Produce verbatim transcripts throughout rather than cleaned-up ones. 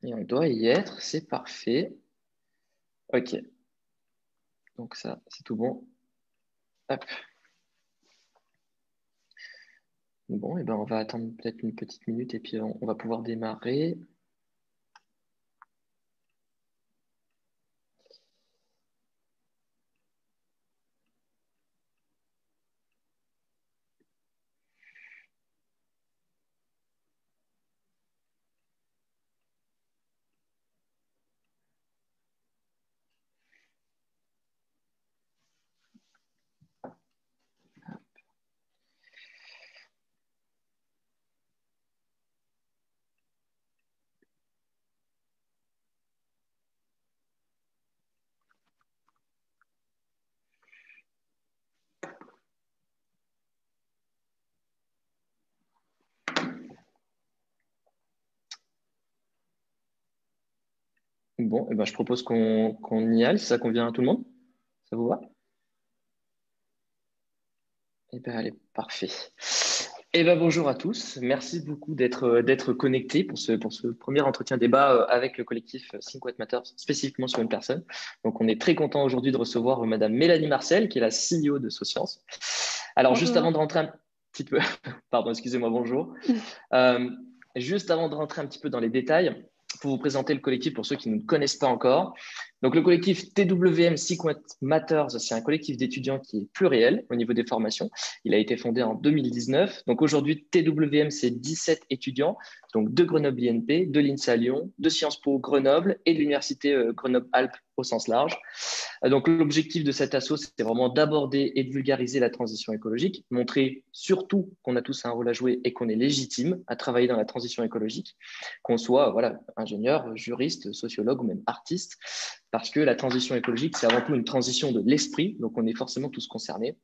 Et on doit y être, c'est parfait. Ok, donc ça, c'est tout bon. Hop. Bon, et ben on va attendre peut-être une petite minute et puis on, on va pouvoir démarrer. Bon, et ben je propose qu'on qu'on y aille, si ça convient à tout le monde. Ça vous va? Eh bien, allez, parfait. Eh ben, bonjour à tous. Merci beaucoup d'être euh, d'être connectés pour ce, pour ce premier entretien débat euh, avec le collectif Think What Matters, spécifiquement sur une personne. Donc, on est très content aujourd'hui de recevoir euh, Madame Mélanie Marcel, qui est la C E O de Socience. Alors, juste avant Bonjour. de rentrer un petit peu, pardon, excusez-moi, bonjour. Euh, juste avant de rentrer un petit peu dans les détails, pour vous présenter le collectif pour ceux qui ne connaissent pas encore. Donc, le collectif T W M Think What Matters, c'est un collectif d'étudiants qui est pluriel au niveau des formations. Il a été fondé en deux mille dix-neuf. Donc, aujourd'hui, T W M, c'est dix-sept étudiants, donc de Grenoble I N P, de l'INSA Lyon, de Sciences Po Grenoble et de l'Université Grenoble-Alpes au sens large. Donc, l'objectif de cet assaut, c'est vraiment d'aborder et de vulgariser la transition écologique, montrer surtout qu'on a tous un rôle à jouer et qu'on est légitime à travailler dans la transition écologique, qu'on soit voilà, ingénieur, juriste, sociologue ou même artiste, parce que la transition écologique, c'est avant tout une transition de l'esprit, donc on est forcément tous concernés.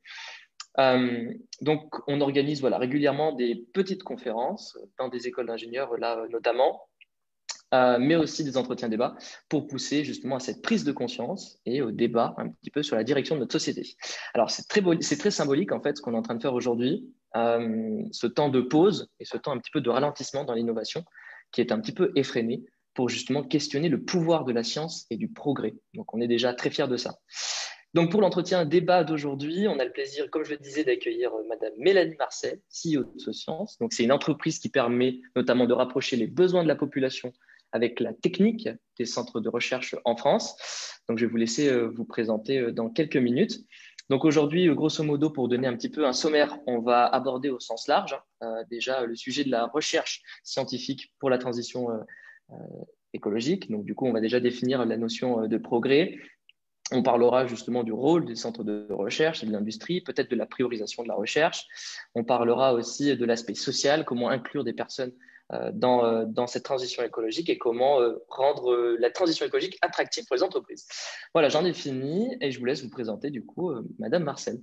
Euh, donc, on organise voilà, régulièrement des petites conférences dans des écoles d'ingénieurs, là notamment, euh, mais aussi des entretiens débats pour pousser justement à cette prise de conscience et au débat un petit peu sur la direction de notre société. Alors, c'est très, c'est très symbolique en fait ce qu'on est en train de faire aujourd'hui, euh, ce temps de pause et ce temps un petit peu de ralentissement dans l'innovation qui est un petit peu effréné pour justement questionner le pouvoir de la science et du progrès. Donc, on est déjà très fiers de ça. Donc, pour l'entretien débat d'aujourd'hui, on a le plaisir, comme je le disais, d'accueillir Madame Mélanie Marcel, C E O de Socience. Donc, c'est une entreprise qui permet notamment de rapprocher les besoins de la population avec la technique des centres de recherche en France. Donc, je vais vous laisser euh, vous présenter euh, dans quelques minutes. Donc, aujourd'hui, euh, grosso modo, pour donner un petit peu un sommaire, on va aborder au sens large euh, déjà le sujet de la recherche scientifique pour la transition euh, euh, écologique. Donc, du coup, on va déjà définir la notion euh, de progrès. On parlera justement du rôle des centres de recherche et de l'industrie, peut-être de la priorisation de la recherche. On parlera aussi de l'aspect social, comment inclure des personnes euh, dans, euh, dans cette transition écologique et comment euh, rendre euh, la transition écologique attractive pour les entreprises. Voilà, j'en ai fini et je vous laisse vous présenter du coup euh, Madame Marcel.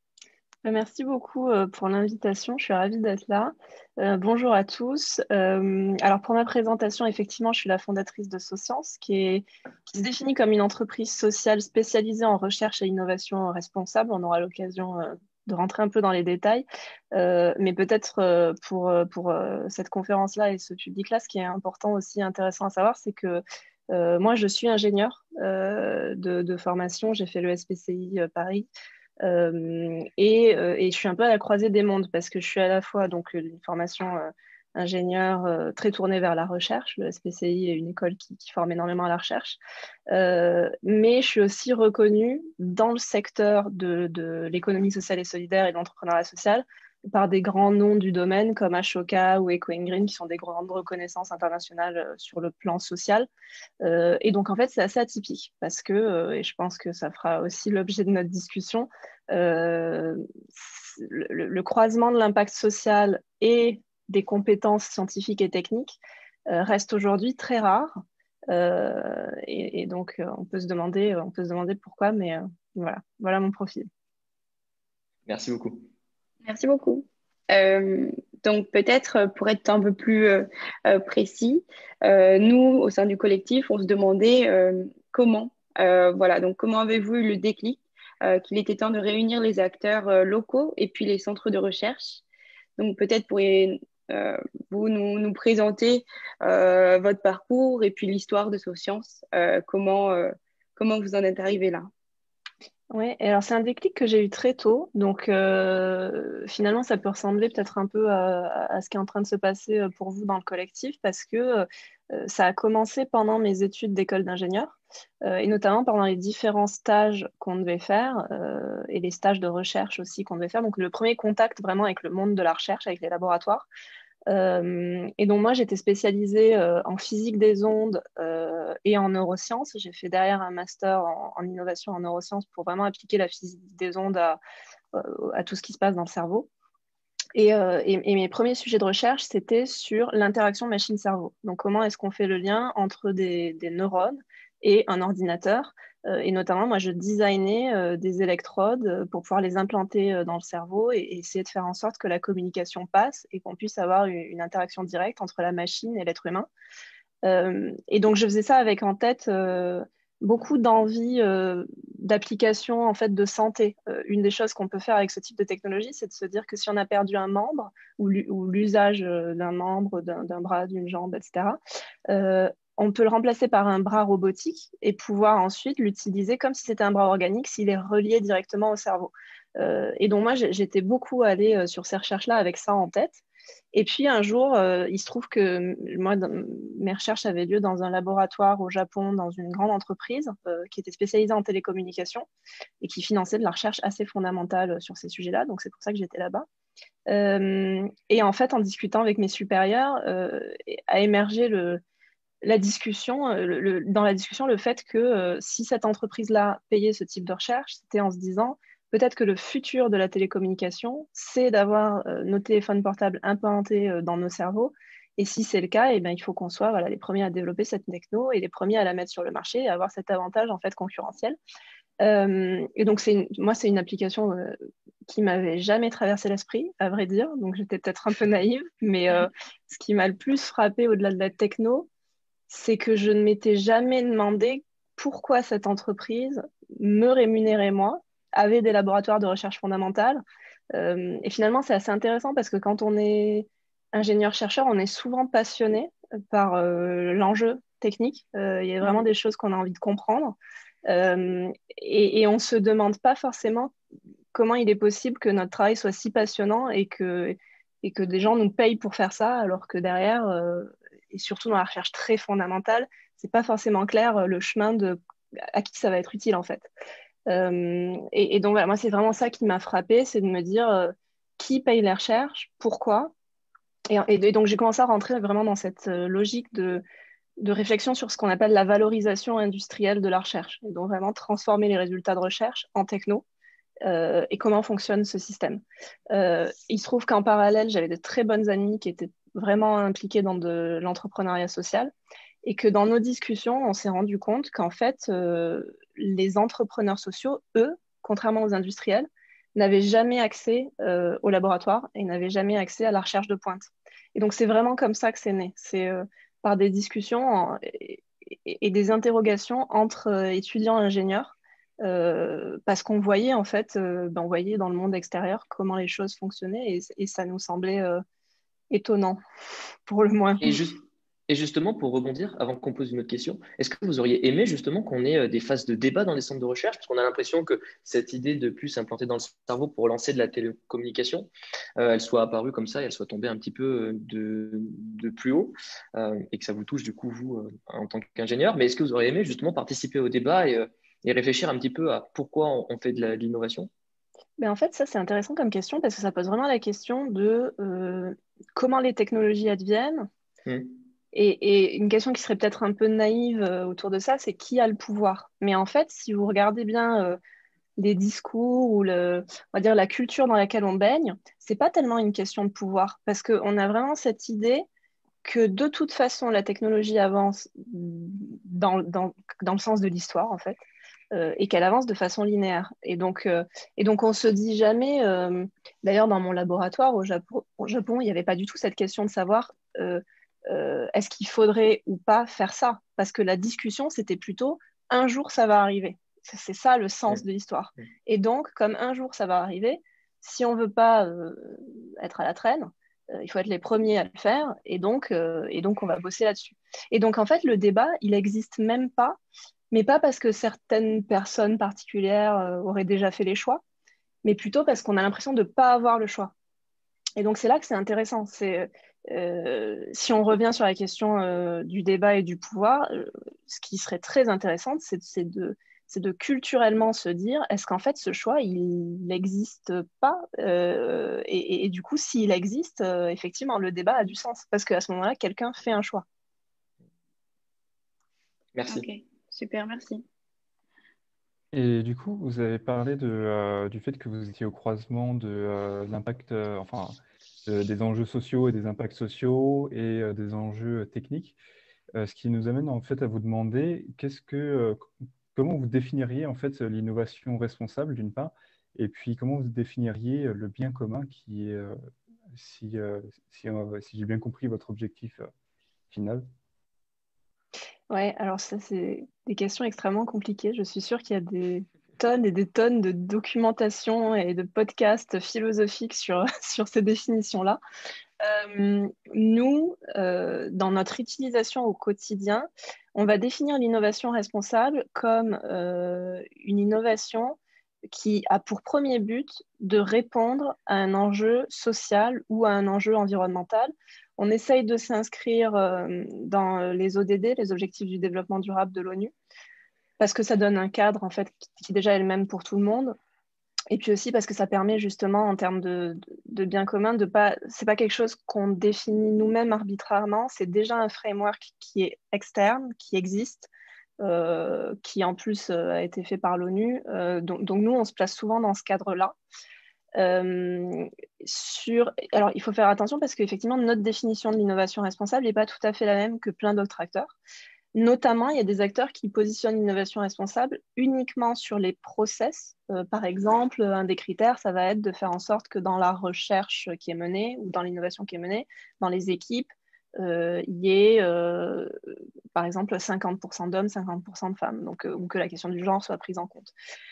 Merci beaucoup euh, pour l'invitation. Je suis ravie d'être là. Euh, bonjour à tous. Euh, alors pour ma présentation, effectivement, je suis la fondatrice de Socience, qui est, qui se définit comme une entreprise sociale spécialisée en recherche et innovation responsable. On aura l'occasion euh, de rentrer un peu dans les détails. Euh, mais peut-être euh, pour, euh, pour euh, cette conférence-là et ce public-là, ce qui est important aussi, intéressant à savoir, c'est que euh, moi, je suis ingénieure euh, de, de formation. J'ai fait le S P C I euh, Paris. Euh, et, euh, et je suis un peu à la croisée des mondes parce que je suis à la fois donc une formation euh, ingénieur euh, très tournée vers la recherche. Le S P C I est une école qui, qui forme énormément à la recherche. Euh, mais je suis aussi reconnue dans le secteur de, de l'économie sociale et solidaire et de l'entrepreneuriat social par des grands noms du domaine comme Ashoka ou Eco Green, qui sont des grandes reconnaissances internationales euh, sur le plan social. Euh, et donc, en fait, c'est assez atypique parce que, euh, et je pense que ça fera aussi l'objet de notre discussion, euh, le, le, croisement de l'impact social et des compétences scientifiques et techniques euh, reste aujourd'hui très rare. Euh, et, et, donc, euh, on peut se demander, on peut se demander pourquoi, mais euh, voilà, voilà mon profil. Merci beaucoup. Merci beaucoup. Euh, donc peut-être euh, pour être un peu plus euh, euh, précis, euh, nous au sein du collectif, on se demandait euh, comment, euh, voilà, donc comment avez-vous eu le déclic euh, qu'il était temps de réunir les acteurs euh, locaux et puis les centres de recherche. Donc peut-être pourriez, euh, vous nous, nous présenter euh, votre parcours et puis l'histoire de SoScience, euh, comment, euh, comment vous en êtes arrivé là? Oui, et alors c'est un déclic que j'ai eu très tôt. Donc euh, finalement, ça peut ressembler peut-être un peu à, à ce qui est en train de se passer euh, pour vous dans le collectif, parce que euh, ça a commencé pendant mes études d'école d'ingénieur, euh, et notamment pendant les différents stages qu'on devait faire, euh, et les stages de recherche aussi qu'on devait faire. Donc le premier contact vraiment avec le monde de la recherche, avec les laboratoires. Euh, et donc moi, j'étais spécialisée euh, en physique des ondes euh, et en neurosciences. J'ai fait derrière un master en, en innovation en neurosciences pour vraiment appliquer la physique des ondes à, euh, à tout ce qui se passe dans le cerveau. Et, euh, et, et mes premiers sujets de recherche, c'était sur l'interaction machine-cerveau. Donc comment est-ce qu'on fait le lien entre des, des neurones et un ordinateur. Euh, et notamment, moi, je designais euh, des électrodes euh, pour pouvoir les implanter euh, dans le cerveau et, et essayer de faire en sorte que la communication passe et qu'on puisse avoir une, une interaction directe entre la machine et l'être humain. Euh, et donc, je faisais ça avec en tête euh, beaucoup d'envie euh, d'application en fait, de santé. Euh, une des choses qu'on peut faire avec ce type de technologie, c'est de se dire que si on a perdu un membre ou l'usage euh, d'un membre, d'un bras, d'une jambe, et cetera, euh, on peut le remplacer par un bras robotique et pouvoir ensuite l'utiliser comme si c'était un bras organique s'il est relié directement au cerveau. Euh, et donc moi, j'étais beaucoup allée euh, sur ces recherches-là avec ça en tête. Et puis un jour, euh, il se trouve que moi, mes recherches avaient lieu dans un laboratoire au Japon, dans une grande entreprise euh, qui était spécialisée en télécommunications et qui finançait de la recherche assez fondamentale sur ces sujets-là. Donc c'est pour ça que j'étais là-bas. Euh, et en fait, en discutant avec mes supérieurs, euh, a émergé le, la discussion, le, le, dans la discussion, le fait que euh, si cette entreprise-là payait ce type de recherche, c'était en se disant peut-être que le futur de la télécommunication, c'est d'avoir euh, nos téléphones portables implantés euh, dans nos cerveaux. Et si c'est le cas, eh bien, il faut qu'on soit voilà, les premiers à développer cette techno et les premiers à la mettre sur le marché et avoir cet avantage en fait concurrentiel. Euh, et donc, une, moi, c'est une application euh, qui m'avait jamais traversé l'esprit, à vrai dire. Donc, j'étais peut-être un peu naïve, mais euh, ce qui m'a le plus frappé au-delà de la techno, c'est que je ne m'étais jamais demandé pourquoi cette entreprise me rémunérait moi, avait des laboratoires de recherche fondamentale. Euh, et finalement, c'est assez intéressant parce que quand on est ingénieur-chercheur, on est souvent passionné par euh, l'enjeu technique. Euh, il y a vraiment des choses qu'on a envie de comprendre. Euh, et, et on ne se demande pas forcément comment il est possible que notre travail soit si passionnant et que, et que des gens nous payent pour faire ça, alors que derrière, euh, et surtout dans la recherche très fondamentale, c'est pas forcément clair le chemin de à qui ça va être utile en fait. Euh, et, et donc voilà, moi c'est vraiment ça qui m'a frappée, c'est de me dire euh, qui paye les recherches, pourquoi. Et, et, et donc j'ai commencé à rentrer vraiment dans cette euh, logique de, de réflexion sur ce qu'on appelle la valorisation industrielle de la recherche. Et donc vraiment transformer les résultats de recherche en techno. Euh, et comment fonctionne ce système. Euh, il se trouve qu'en parallèle, j'avais de très bonnes amies qui étaient vraiment impliquées dans de l'entrepreneuriat social et que dans nos discussions, on s'est rendu compte qu'en fait, euh, les entrepreneurs sociaux, eux, contrairement aux industriels, n'avaient jamais accès euh, au laboratoire et n'avaient jamais accès à la recherche de pointe. Et donc, c'est vraiment comme ça que c'est né. C'est euh, par des discussions en, et, et, et, des interrogations entre euh, étudiants et ingénieurs. Euh, parce qu'on voyait en fait, euh, ben, on voyait dans le monde extérieur comment les choses fonctionnaient et, et ça nous semblait euh, étonnant, pour le moins. Et, juste, et justement, pour rebondir, avant qu'on pose une autre question, est-ce que vous auriez aimé justement qu'on ait euh, des phases de débat dans les centres de recherche? Parce qu'on a l'impression que cette idée de puce implantée dans le cerveau pour lancer de la télécommunication, euh, elle soit apparue comme ça et elle soit tombée un petit peu de, de plus haut euh, et que ça vous touche du coup, vous, euh, en tant qu'ingénieur. Mais est-ce que vous auriez aimé justement participer au débat et, euh, et réfléchir un petit peu à pourquoi on, on fait de l'innovation? Mais en fait, ça, c'est intéressant comme question parce que ça pose vraiment la question de euh, comment les technologies adviennent. Mmh. Et, et une question qui serait peut-être un peu naïve euh, autour de ça, c'est qui a le pouvoir? Mais en fait, si vous regardez bien euh, les discours ou le, on va dire la culture dans laquelle on baigne, c'est pas tellement une question de pouvoir parce qu'on a vraiment cette idée que de toute façon, la technologie avance dans, dans, dans le sens de l'histoire, en fait. Euh, et qu'elle avance de façon linéaire. Et donc, euh, et donc on se dit jamais, euh, d'ailleurs dans mon laboratoire au Japon, au Japon il n'y avait pas du tout cette question de savoir euh, euh, est-ce qu'il faudrait ou pas faire ça, parce que la discussion c'était plutôt un jour ça va arriver. C'est ça le sens de l'histoire. Et donc, comme un jour ça va arriver, si on ne veut pas euh, être à la traîne, Euh, il faut être les premiers à le faire, et donc, euh, et donc on va bosser là-dessus. Et donc, en fait, le débat, il n'existe même pas, mais pas parce que certaines personnes particulières euh, auraient déjà fait les choix, mais plutôt parce qu'on a l'impression de ne pas avoir le choix. Et donc, c'est là que c'est intéressant. C'est, euh, si on revient sur la question euh, du débat et du pouvoir, euh, ce qui serait très intéressant, c'est, c'est de, c'est de culturellement se dire, est-ce qu'en fait, ce choix, il n'existe pas euh, et, et, et, du coup, s'il existe, euh, effectivement, le débat a du sens. Parce qu'à ce moment-là, quelqu'un fait un choix. Merci. Ok, super, merci. Et du coup, vous avez parlé de, euh, du fait que vous étiez au croisement de euh, l'impact, euh, enfin, de- des enjeux sociaux et des impacts sociaux et euh, des enjeux techniques. Euh, ce qui nous amène en fait à vous demander qu'est-ce que, euh, comment vous définiriez en fait l'innovation responsable d'une part, et puis comment vous définiriez le bien commun qui est, euh, si, euh, si, euh, si j'ai bien compris votre objectif euh, final. Ouais, alors ça, c'est des questions extrêmement compliquées. Je suis sûre qu'il y a des tonnes et des tonnes de documentation et de podcasts philosophiques sur, sur ces définitions-là. Euh, nous, euh, dans notre utilisation au quotidien, on va définir l'innovation responsable comme euh, une innovation qui a pour premier but de répondre à un enjeu social ou à un enjeu environnemental. On essaye de s'inscrire euh, dans les O D D, les objectifs du développement durable de l'ONU, parce que ça donne un cadre en fait qui déjà est le même pour tout le monde. Et puis aussi parce que ça permet justement en termes de, de bien commun, de pas, c'est pas quelque chose qu'on définit nous-mêmes arbitrairement, c'est déjà un framework qui est externe, qui existe, euh, qui en plus euh, a été fait par l'ONU. Euh, donc, donc nous, on se place souvent dans ce cadre-là. Euh, sur... Alors, il faut faire attention parce qu'effectivement, notre définition de l'innovation responsable n'est pas tout à fait la même que plein d'autres acteurs. Notamment, il y a des acteurs qui positionnent l'innovation responsable uniquement sur les process. Euh, par exemple, un des critères, ça va être de faire en sorte que dans la recherche qui est menée ou dans l'innovation qui est menée, dans les équipes, euh, il y ait, euh, par exemple, cinquante pour cent d'hommes, cinquante pour cent de femmes, donc, euh, ou que la question du genre soit prise en compte.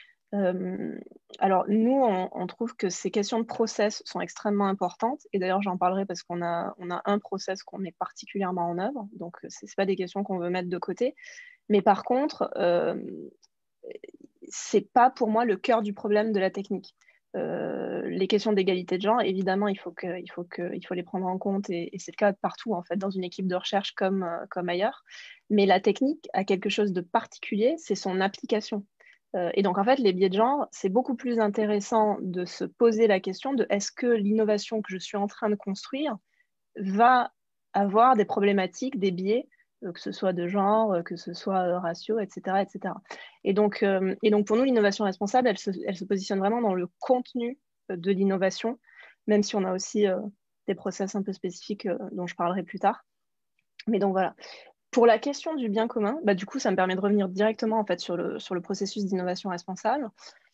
Euh, alors, nous, on, on trouve que ces questions de process sont extrêmement importantes. Et d'ailleurs, j'en parlerai parce qu'on a, on a un process qu'on met particulièrement en œuvre. Donc, ce n'est pas des questions qu'on veut mettre de côté. Mais par contre, euh, ce n'est pas pour moi le cœur du problème de la technique. Euh, les questions d'égalité de genre, évidemment, il faut, que, il faut, que, il faut les prendre en compte. Et, et c'est le cas partout, en fait, dans une équipe de recherche comme, euh, comme ailleurs. Mais la technique a quelque chose de particulier, c'est son application. Et donc, en fait, les biais de genre, c'est beaucoup plus intéressant de se poser la question de est-ce que l'innovation que je suis en train de construire va avoir des problématiques, des biais, euh, que ce soit de genre, que ce soit euh, ratio, et cetera, et cetera. Et donc, euh, et donc pour nous, l'innovation responsable, elle se, elle se positionne vraiment dans le contenu de l'innovation, même si on a aussi euh, des process un peu spécifiques euh, dont je parlerai plus tard. Mais donc voilà. Pour la question du bien commun, bah, du coup, ça me permet de revenir directement en fait, sur, le, sur le processus d'innovation responsable.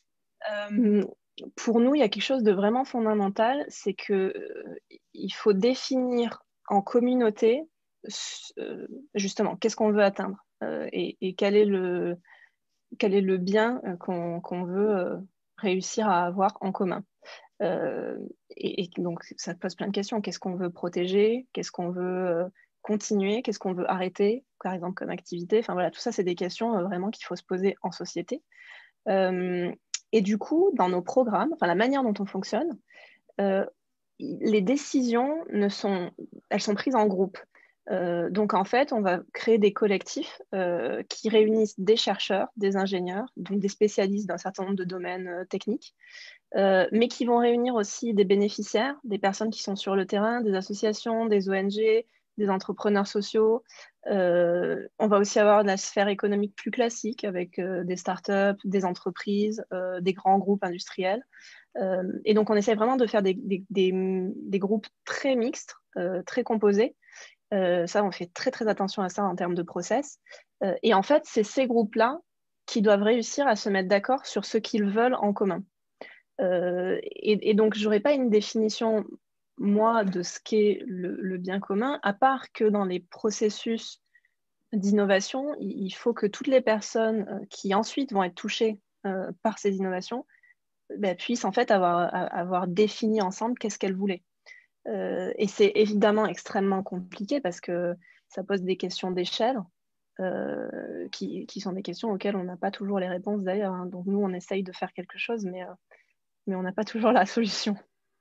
Euh, pour nous, il y a quelque chose de vraiment fondamental, c'est qu'il euh, faut définir en communauté, euh, justement, qu'est-ce qu'on veut atteindre euh, et, et quel, est le, quel est le bien euh, qu'on qu'on veut euh, réussir à avoir en commun. Euh, et, et donc, ça pose plein de questions. Qu'est-ce qu'on veut protéger? Qu'est-ce qu'on veut euh, continuer? Qu'est-ce qu'on veut arrêter, par exemple, comme activité? Enfin, voilà, tout ça, c'est des questions euh, vraiment qu'il faut se poser en société. Euh, et du coup, dans nos programmes, enfin, la manière dont on fonctionne, euh, les décisions ne sont, elles sont prises en groupe. Euh, donc en fait, on va créer des collectifs euh, qui réunissent des chercheurs, des ingénieurs, donc des spécialistes d'un certain nombre de domaines euh, techniques, euh, mais qui vont réunir aussi des bénéficiaires, des personnes qui sont sur le terrain, des associations, des O N G, des entrepreneurs sociaux. Euh, on va aussi avoir de la sphère économique plus classique avec euh, des startups, des entreprises, euh, des grands groupes industriels. Euh, et donc, on essaie vraiment de faire des, des, des, des groupes très mixtes, euh, très composés. Euh, ça, on fait très, très attention à ça en termes de process. Euh, et en fait, c'est ces groupes-là qui doivent réussir à se mettre d'accord sur ce qu'ils veulent en commun. Euh, et, et donc, je n'aurais pas une définition, moi, de ce qu'est le, le bien commun, à part que dans les processus d'innovation, il, il faut que toutes les personnes euh, qui ensuite vont être touchées euh, par ces innovations bah, puissent en fait avoir, avoir défini ensemble qu'est-ce qu'elles voulaient. Euh, et c'est évidemment extrêmement compliqué parce que ça pose des questions d'échelle euh, qui, qui sont des questions auxquelles on n'a pas toujours les réponses d'ailleurs, hein. Donc nous, on essaye de faire quelque chose, mais, euh, mais on n'a pas toujours la solution.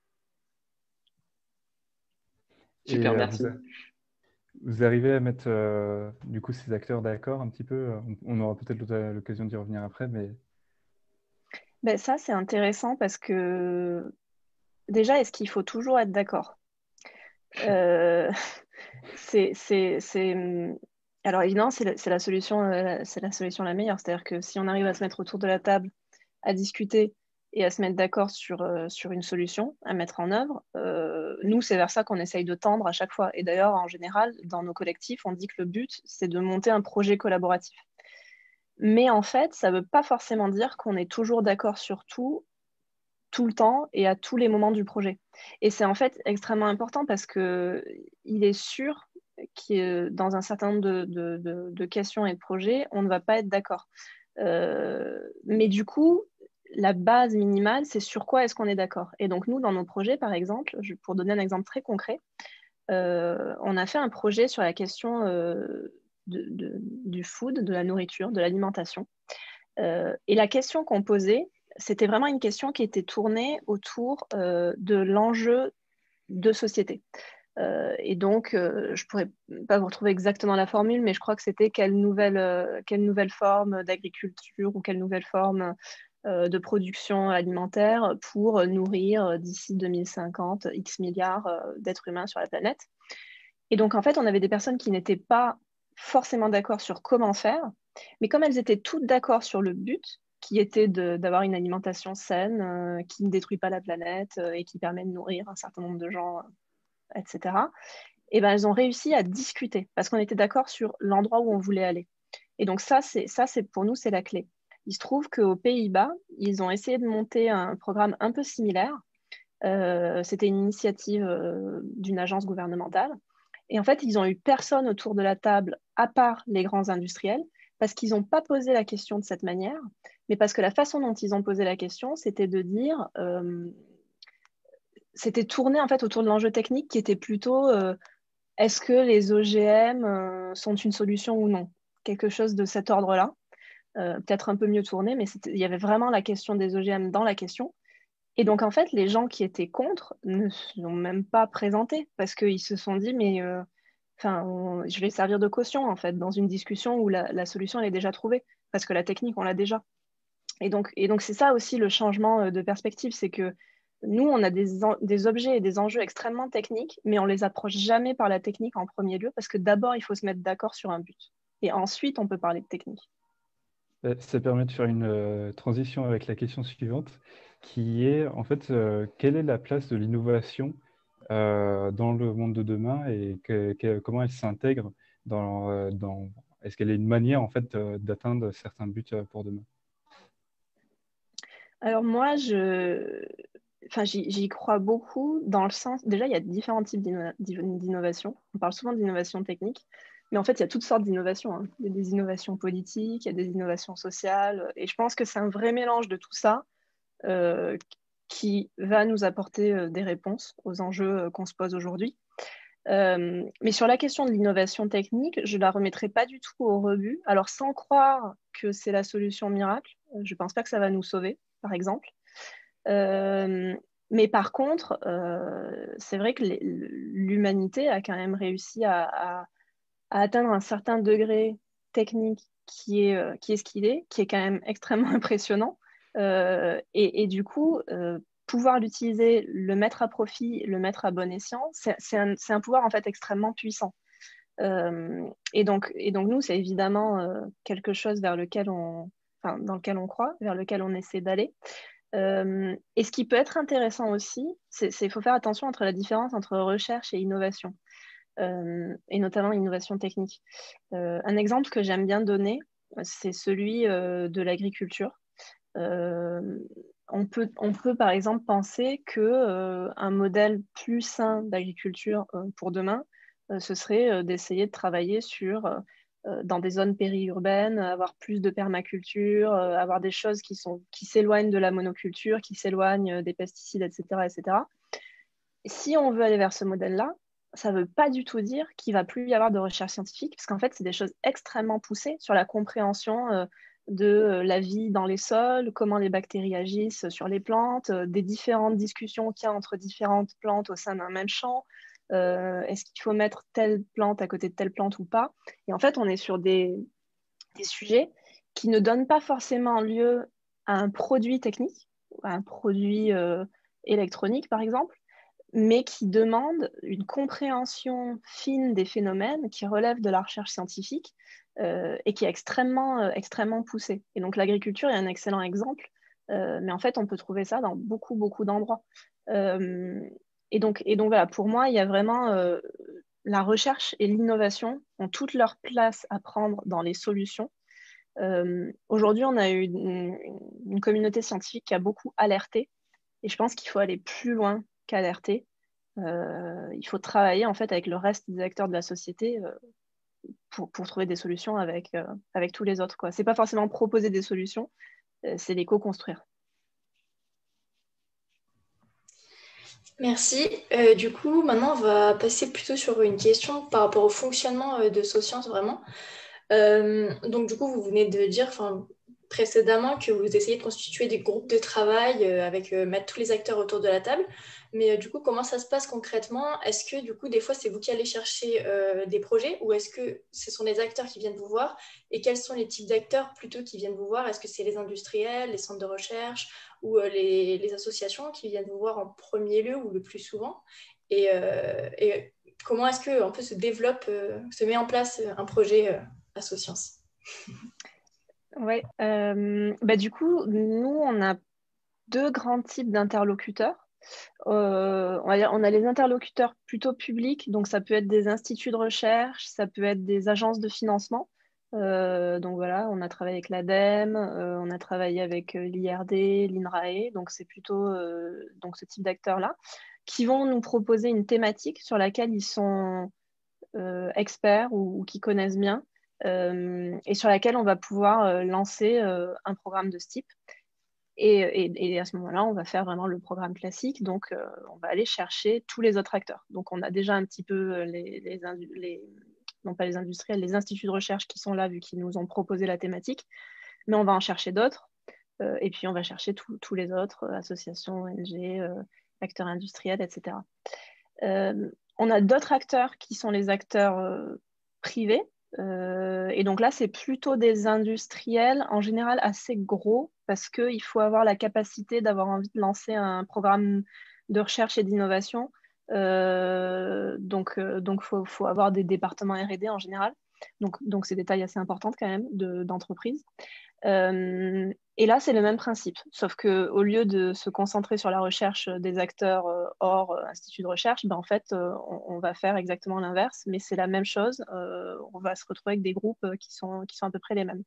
Et Super, euh, merci. vous, a- vous arrivez à mettre euh, du coup ces acteurs d'accord un petit peu? On, on aura peut-être l'autre- l'occasion d'y revenir après, mais Ben, ça, c'est intéressant parce que déjà, est-ce qu'il faut toujours être d'accord? Euh, c'est, c'est, c'est... hum, Alors évidemment, c'est la, c'est la solution, euh, c'est la solution la meilleure. C'est-à-dire que si on arrive à se mettre autour de la table, à discuter et à se mettre d'accord sur, euh, sur une solution à mettre en œuvre, euh, nous, c'est vers ça qu'on essaye de tendre à chaque fois. Et d'ailleurs, en général, dans nos collectifs, on dit que le but, c'est de monter un projet collaboratif. Mais en fait, ça ne veut pas forcément dire qu'on est toujours d'accord sur tout, tout le temps et à tous les moments du projet. Et c'est en fait extrêmement important parce que il est sûr que dans un certain nombre de, de, de, de questions et de projets, on ne va pas être d'accord. Euh, mais du coup, la base minimale, c'est sur quoi est-ce qu'on est d'accord. Et donc nous, dans nos projets, par exemple, je, pour donner un exemple très concret, euh, on a fait un projet sur la question euh, de, de, du food, de la nourriture, de l'alimentation. Euh, et la question qu'on posait, c'était vraiment une question qui était tournée autour euh, de l'enjeu de société. Euh, et donc, euh, je ne pourrais pas vous retrouver exactement la formule, mais je crois que c'était quelle nouvelle, euh, quelle nouvelle forme d'agriculture ou quelle nouvelle forme euh, de production alimentaire pour nourrir euh, d'ici deux mille cinquante X milliards euh, d'êtres humains sur la planète. Et donc, en fait, on avait des personnes qui n'étaient pas forcément d'accord sur comment faire, mais comme elles étaient toutes d'accord sur le but, qui était d'avoir une alimentation saine, euh, qui ne détruit pas la planète euh, et qui permet de nourrir un certain nombre de gens, euh, et cetera, et ben, elles ont réussi à discuter parce qu'on était d'accord sur l'endroit où on voulait aller. Et donc ça, c'est ça, c'est pour nous, c'est la clé. Il se trouve qu'aux Pays-Bas, ils ont essayé de monter un programme un peu similaire. Euh, C'était une initiative euh, d'une agence gouvernementale. Et en fait, ils ont eu personne autour de la table à part les grands industriels parce qu'ils n'ont pas posé la question de cette manière, mais parce que la façon dont ils ont posé la question, c'était de dire, euh, c'était tourné en fait autour de l'enjeu technique qui était plutôt euh, est-ce que les O G M euh, sont une solution ou non? Quelque chose de cet ordre-là, euh, peut-être un peu mieux tourné, mais il y avait vraiment la question des O G M dans la question. Et donc, en fait, les gens qui étaient contre ne se sont même pas présentés parce qu'ils se sont dit, mais euh, enfin, on- je vais servir de caution, en fait, dans une discussion où la, la solution, elle est déjà trouvée parce que la technique, on l'a déjà. Et donc, et donc c'est ça aussi le changement euh, de perspective, c'est que nous, on a des, en- des objets et des enjeux extrêmement techniques, mais on les approche jamais par la technique en premier lieu parce que d'abord, il faut se mettre d'accord sur un but. Et ensuite, on peut parler de technique. euh, ça permet de faire une euh, transition avec la question suivante, qui est en fait euh, quelle est la place de l'innovation euh, dans le monde de demain et que- que- comment elle s'intègre dans, euh, dans... Est-ce qu'elle est une manière en fait euh, d'atteindre certains buts euh, pour demain? Alors moi, je, enfin, j'y j'y crois beaucoup dans le sens, déjà, il y a différents types d'inno- d'innovation. On parle souvent d'innovation technique, mais en fait, il y a toutes sortes d'innovations, hein. Il y a des innovations politiques, il y a des innovations sociales, et je pense que c'est un vrai mélange de tout ça euh, qui va nous apporter euh, des réponses aux enjeux euh, qu'on se pose aujourd'hui. Euh, mais sur la question de l'innovation technique, je ne la remettrai pas du tout au rebut. Alors, sans croire que c'est la solution miracle, je ne pense pas que ça va nous sauver, par exemple. Euh, mais par contre, euh, c'est vrai que l'humanité a quand même réussi à, à- à atteindre un certain degré technique qui est, euh, qui est ce qu'il est, qui est quand même extrêmement impressionnant. Euh, et, et du coup, euh, pouvoir l'utiliser, le mettre à profit, le mettre à bon escient, c'est c'est un, c'est un pouvoir en fait extrêmement puissant. Euh, et donc, et donc nous, c'est évidemment euh, quelque chose vers lequel on, enfin, dans lequel on croit, vers lequel on essaie d'aller. Euh, et ce qui peut être intéressant aussi, c'est qu'il faut faire attention entre la différence entre recherche et innovation, euh, et notamment innovation technique. Euh, un exemple que j'aime bien donner, c'est celui euh, de l'agriculture. Euh, on peut, on peut par exemple penser que euh, un modèle plus sain d'agriculture euh, pour demain, euh, ce serait euh, d'essayer de travailler sur euh, euh, dans des zones périurbaines, avoir plus de permaculture, euh, avoir des choses qui sont qui s'éloignent de la monoculture, qui s'éloignent euh, des pesticides, et cetera, et cetera. si on veut aller vers ce modèle-là, ça ne veut pas du tout dire qu'il ne va plus y avoir de recherche scientifique, parce qu'en fait, c'est des choses extrêmement poussées sur la compréhension euh, de euh, la vie dans les sols, comment les bactéries agissent sur les plantes, euh, des différentes discussions qu'il y a entre différentes plantes au sein d'un même champ. Euh, est-ce qu'il faut mettre telle plante à côté de telle plante ou pas? Et en fait, on est sur des, des sujets qui ne donnent pas forcément lieu à un produit technique, à un produit euh, électronique, par exemple, mais qui demandent une compréhension fine des phénomènes qui relèvent de la recherche scientifique euh, et qui est extrêmement, euh, extrêmement poussée. Et donc l'agriculture est un excellent exemple, euh, mais en fait, on peut trouver ça dans beaucoup, beaucoup d'endroits. Euh, et, donc, et donc voilà, pour moi, il y a vraiment euh, la recherche et l'innovation ont toute leur place à prendre dans les solutions. Euh, aujourd'hui, on a eu une, une communauté scientifique qui a beaucoup alerté, et je pense qu'il faut aller plus loin qu'alerter. Euh, il faut travailler en fait avec le reste des acteurs de la société euh, pour, pour trouver des solutions avec, euh, avec tous les autres. Ce n'est pas forcément proposer des solutions, euh, c'est les co-construire. Merci. Euh, du coup, maintenant, on va passer plutôt sur une question par rapport au fonctionnement euh, de SoScience, vraiment. Euh, donc, du coup, vous venez de dire précédemment que vous essayez de constituer des groupes de travail euh, avec euh, mettre tous les acteurs autour de la table. Mais euh, du coup, comment ça se passe concrètement? Est-ce que du coup, des fois, c'est vous qui allez chercher euh, des projets ou est-ce que ce sont les acteurs qui viennent vous voir? Et quels sont les types d'acteurs plutôt qui viennent vous voir? Est-ce que c'est les industriels, les centres de recherche ou euh, les, les associations qui viennent vous voir en premier lieu ou le plus souvent? Et, euh, et comment est-ce qu'on peut se développe, euh, se met en place un projet euh, à SoScience? Oui, euh, bah, du coup, nous, on a deux grands types d'interlocuteurs. Euh, on, va dire, on a les interlocuteurs plutôt publics, donc ça peut être des instituts de recherche, ça peut être des agences de financement. Euh, donc voilà, on a travaillé avec l'ADEME, euh, on a travaillé avec euh, l'I R D, l'INRAE, donc c'est plutôt euh, donc ce type d'acteurs-là, qui vont nous proposer une thématique sur laquelle ils sont euh, experts ou, ou qui connaissent bien, euh, et sur laquelle on va pouvoir euh, lancer euh, un programme de ce type. Et, et, et à ce moment-là, on va faire vraiment le programme classique. Donc, euh, on va aller chercher tous les autres acteurs. Donc, on a déjà un petit peu les, les, les, non pas les industriels, les instituts de recherche qui sont là, vu qu'ils nous ont proposé la thématique. Mais on va en chercher d'autres. Euh, et puis, on va chercher tous les autres, euh, associations, O N G, euh, acteurs industriels, et cetera. Euh, on a d'autres acteurs qui sont les acteurs euh, privés. Euh, et donc là, c'est plutôt des industriels, en général assez gros, parce qu'il faut avoir la capacité d'avoir envie de lancer un programme de recherche et d'innovation. Euh, donc, il euh, donc faut, faut avoir des départements R et D en général. Donc, donc c'est des tailles assez importantes quand même d'entreprise. Euh, et là, c'est le même principe, sauf qu'au lieu de se concentrer sur la recherche des acteurs euh, hors euh, institut de recherche, ben, en fait, euh, on, on va faire exactement l'inverse, mais c'est la même chose. Euh, on va se retrouver avec des groupes qui sont, qui sont à peu près les mêmes.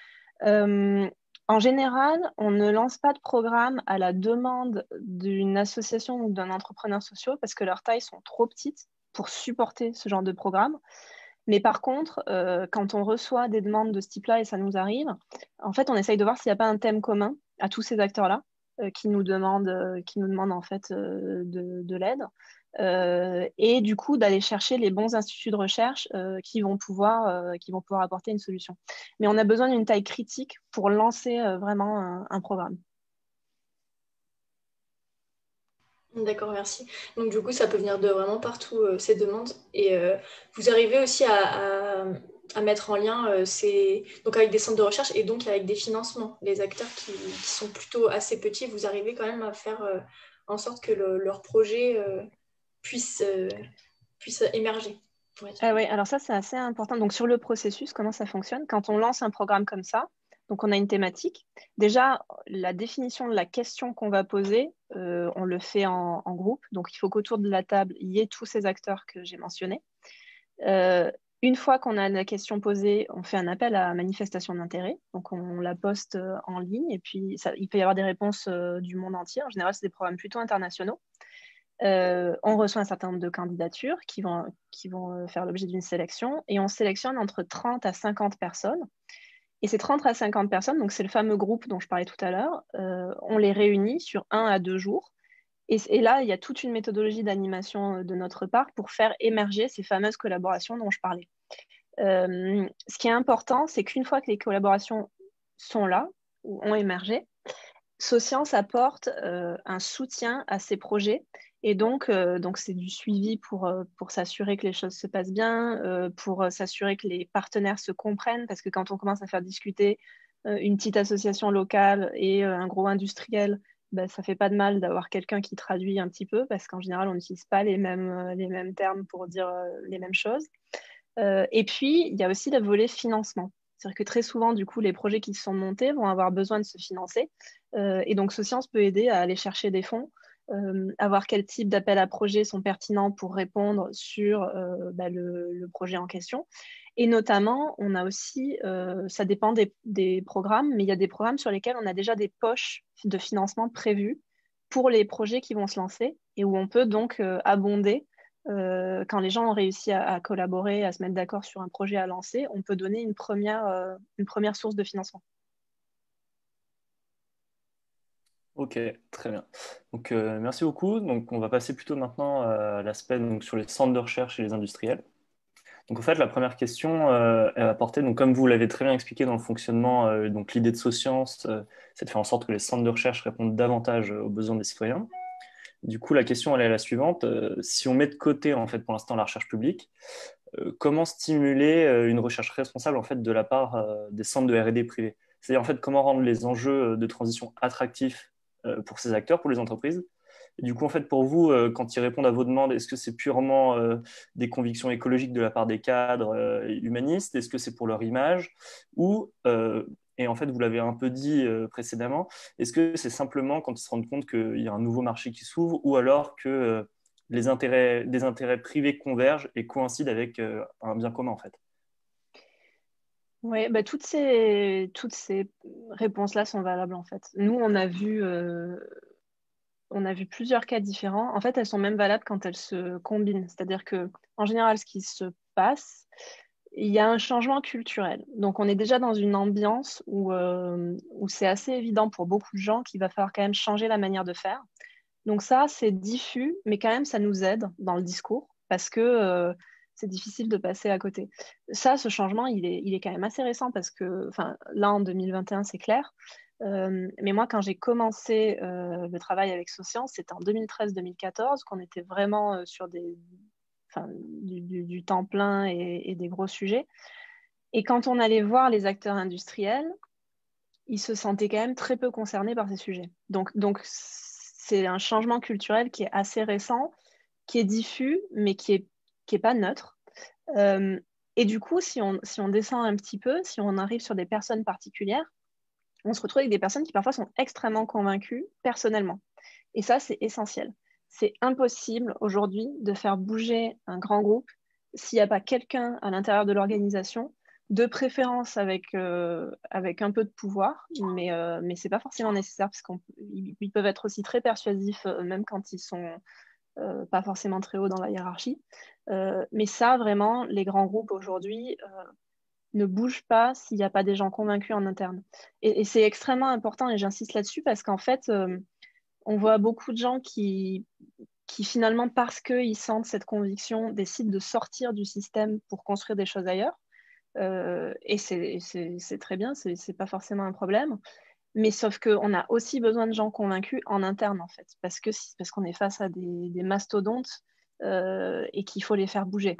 Euh, en général, on ne lance pas de programme à la demande d'une association ou d'un entrepreneur social parce que leurs tailles sont trop petites pour supporter ce genre de programme. Mais par contre, euh, quand on reçoit des demandes de ce type-là et ça nous arrive, en fait, on essaye de voir s'il n'y a pas un thème commun à tous ces acteurs-là euh, qui nous demandent, euh, qui nous demandent en fait euh, de, de l'aide. Euh, et du coup, d'aller chercher les bons instituts de recherche euh, qui, vont pouvoir, euh, qui vont pouvoir apporter une solution. Mais on a besoin d'une taille critique pour lancer euh, vraiment un, un programme. D'accord, merci. Donc du coup, ça peut venir de vraiment partout, euh, ces demandes. Et euh, vous arrivez aussi à, à, à mettre en lien euh, ces... donc avec des centres de recherche et donc avec des financements. Les acteurs qui, qui sont plutôt assez petits, vous arrivez quand même à faire euh, en sorte que le, leur projet euh, puisse, euh, puisse émerger. Ah oui, alors ça, c'est assez important. Donc sur le processus, comment ça fonctionne? Quand on lance un programme comme ça, donc on a une thématique. Déjà, la définition de la question qu'on va poser, euh, on le fait en, en groupe. Donc il faut qu'autour de la table, il y ait tous ces acteurs que j'ai mentionnés. Euh, une fois qu'on a la question posée, on fait un appel à manifestation d'intérêt. Donc on la poste en ligne et puis ça, il peut y avoir des réponses euh, du monde entier. En général, c'est des programmes plutôt internationaux. Euh, on reçoit un certain nombre de candidatures qui vont, qui vont faire l'objet d'une sélection et on sélectionne entre trente à cinquante personnes. Et ces trente à cinquante personnes, donc c'est le fameux groupe dont je parlais tout à l'heure, euh, on les réunit sur un à deux jours Et, et là, il y a toute une méthodologie d'animation de notre part pour faire émerger ces fameuses collaborations dont je parlais. Euh, ce qui est important, c'est qu'une fois que les collaborations sont là, ou ont émergé, Socience apporte euh, un soutien à ces projets. Et donc, euh, donc c'est du suivi pour, euh, pour s'assurer que les choses se passent bien, euh, pour euh, s'assurer que les partenaires se comprennent, parce que quand on commence à faire discuter euh, une petite association locale et euh, un gros industriel, ben, ça fait pas de mal d'avoir quelqu'un qui traduit un petit peu, parce qu'en général, on n'utilise pas les mêmes, euh, les mêmes termes pour dire euh, les mêmes choses. Euh, et puis, il y a aussi le volet financement. C'est-à-dire que très souvent, du coup, les projets qui se sont montés vont avoir besoin de se financer. Euh, et donc, Socience peut aider à aller chercher des fonds, euh, à voir quel type d'appels à projets sont pertinents pour répondre sur euh, bah, le, le projet en question. Et notamment, on a aussi, euh, ça dépend des, des programmes, mais il y a des programmes sur lesquels on a déjà des poches de financement prévues pour les projets qui vont se lancer et où on peut donc euh, abonder euh, quand les gens ont réussi à, à collaborer, à se mettre d'accord sur un projet à lancer, on peut donner une première, euh, une première source de financement. Ok, très bien. Donc, euh, merci beaucoup. Donc, on va passer plutôt maintenant à l'aspect donc, sur les centres de recherche et les industriels. Donc, en fait, la première question, euh, elle va porter, donc, comme vous l'avez très bien expliqué dans le fonctionnement, euh, donc l'idée de Socience, euh, c'est de faire en sorte que les centres de recherche répondent davantage aux besoins des citoyens. Du coup, la question, elle est la suivante. Euh, si on met de côté, en fait, pour l'instant, la recherche publique, euh, comment stimuler euh, une recherche responsable, en fait, de la part euh, des centres de R et D privés? C'est-à-dire, en fait, comment rendre les enjeux de transition attractifs euh, pour ces acteurs, pour les entreprises? Et du coup, en fait, pour vous, euh, quand ils répondent à vos demandes, est-ce que c'est purement euh, des convictions écologiques de la part des cadres euh, humanistes? Est-ce que c'est pour leur image? Ou, euh, et en fait, vous l'avez un peu dit euh, précédemment, est-ce que c'est simplement quand ils se rendent compte qu'il y a un nouveau marché qui s'ouvre ou alors que euh, les intérêts, des intérêts privés convergent et coïncident avec euh, un bien commun, en fait? Oui, bah, toutes ces, toutes ces réponses-là sont valables en fait. Nous, on a vu, euh, on a vu plusieurs cas différents. En fait, elles sont même valables quand elles se combinent. C'est-à-dire que, en général, ce qui se passe, il y a un changement culturel. Donc, on est déjà dans une ambiance où, euh, où c'est assez évident pour beaucoup de gens qu'il va falloir quand même changer la manière de faire. Donc ça, c'est diffus, mais quand même, ça nous aide dans le discours parce que euh, c'est difficile de passer à côté. Ça, ce changement, il est, il est quand même assez récent parce que, enfin, là, en deux mille vingt et un, c'est clair. Euh, mais moi, quand j'ai commencé euh, le travail avec Socience, c'était en deux mille treize deux mille quatorze qu'on était vraiment euh, sur des, enfin, du, du, du temps plein et, et des gros sujets. Et quand on allait voir les acteurs industriels, ils se sentaient quand même très peu concernés par ces sujets. Donc, donc c'est un changement culturel qui est assez récent, qui est diffus, mais qui n'est qui est pas neutre. Euh, et du coup, si on, si on descend un petit peu, si on arrive sur des personnes particulières, on se retrouve avec des personnes qui parfois sont extrêmement convaincues personnellement. Et ça, c'est essentiel. C'est impossible aujourd'hui de faire bouger un grand groupe s'il n'y a pas quelqu'un à l'intérieur de l'organisation, de préférence avec, euh, avec un peu de pouvoir, mais, euh, mais ce n'est pas forcément nécessaire parce qu'ils peuvent être aussi très persuasifs, euh, même quand ils sont euh, pas forcément très hauts dans la hiérarchie. Euh, mais ça, vraiment, les grands groupes aujourd'hui euh, ne bougent pas s'il n'y a pas des gens convaincus en interne. Et, et c'est extrêmement important, et j'insiste là-dessus, parce qu'en fait, euh, on voit beaucoup de gens qui, qui finalement, parce qu'ils sentent cette conviction, décident de sortir du système pour construire des choses ailleurs. Euh, et c'est très bien, c'est pas forcément un problème. Mais sauf qu'on a aussi besoin de gens convaincus en interne, en fait, parce que parce qu'on est face à des, des mastodontes euh, et qu'il faut les faire bouger.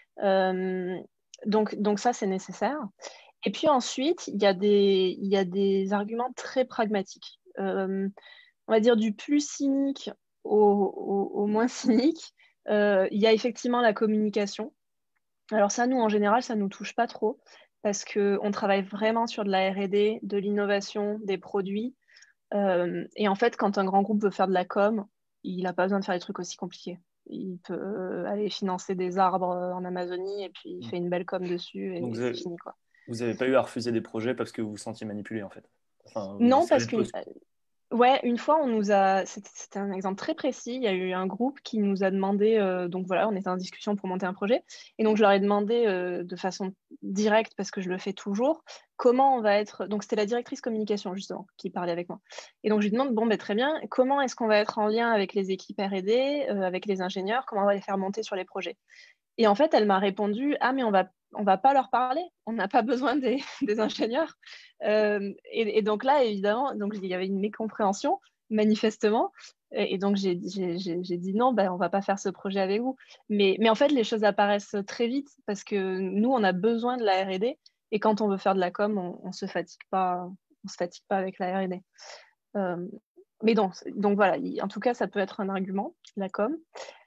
Euh, donc, donc ça, c'est nécessaire. Et puis ensuite, il y a des, il y a des arguments très pragmatiques. Euh, on va dire du plus cynique au, au, au moins cynique. Euh, il y a effectivement la communication. Alors ça, nous, en général, ça ne nous touche pas trop parce qu'on travaille vraiment sur de la R et D, de l'innovation, des produits. Euh, et en fait, quand un grand groupe veut faire de la com, il n'a pas besoin de faire des trucs aussi compliqués. Il peut aller financer des arbres en Amazonie et puis il fait une belle com dessus Donc, et vous c'est avez, fini, quoi. vous n'avez pas eu à refuser des projets parce que vous vous sentiez manipulé, en fait. Enfin, vous Non, savez parce peu. qu'une Ouais, une fois, on nous a. C'était c'était un exemple très précis. Il y a eu un groupe qui nous a demandé. Euh, donc voilà, on était en discussion pour monter un projet. Et donc, je leur ai demandé euh, de façon directe, parce que je le fais toujours, comment on va être. Donc, c'était la directrice communication, justement, qui parlait avec moi. Et donc, je lui demande bon, ben, très bien, comment est-ce qu'on va être en lien avec les équipes R et D, euh, avec les ingénieurs, comment on va les faire monter sur les projets. Et en fait, elle m'a répondu ah, mais on va, on va pas leur parler, on n'a pas besoin des, des ingénieurs. Euh, et, et donc là, évidemment, donc, il y avait une mécompréhension, manifestement. Et, et donc, j'ai, j'ai, j'ai j'ai dit non, ben, on va pas faire ce projet avec vous. Mais, mais en fait, les choses apparaissent très vite parce que nous, on a besoin de la R et D. Et quand on veut faire de la com, on, on se fatigue pas, on se fatigue pas avec la R et D. Euh, mais donc, donc voilà, en tout cas, ça peut être un argument, la com.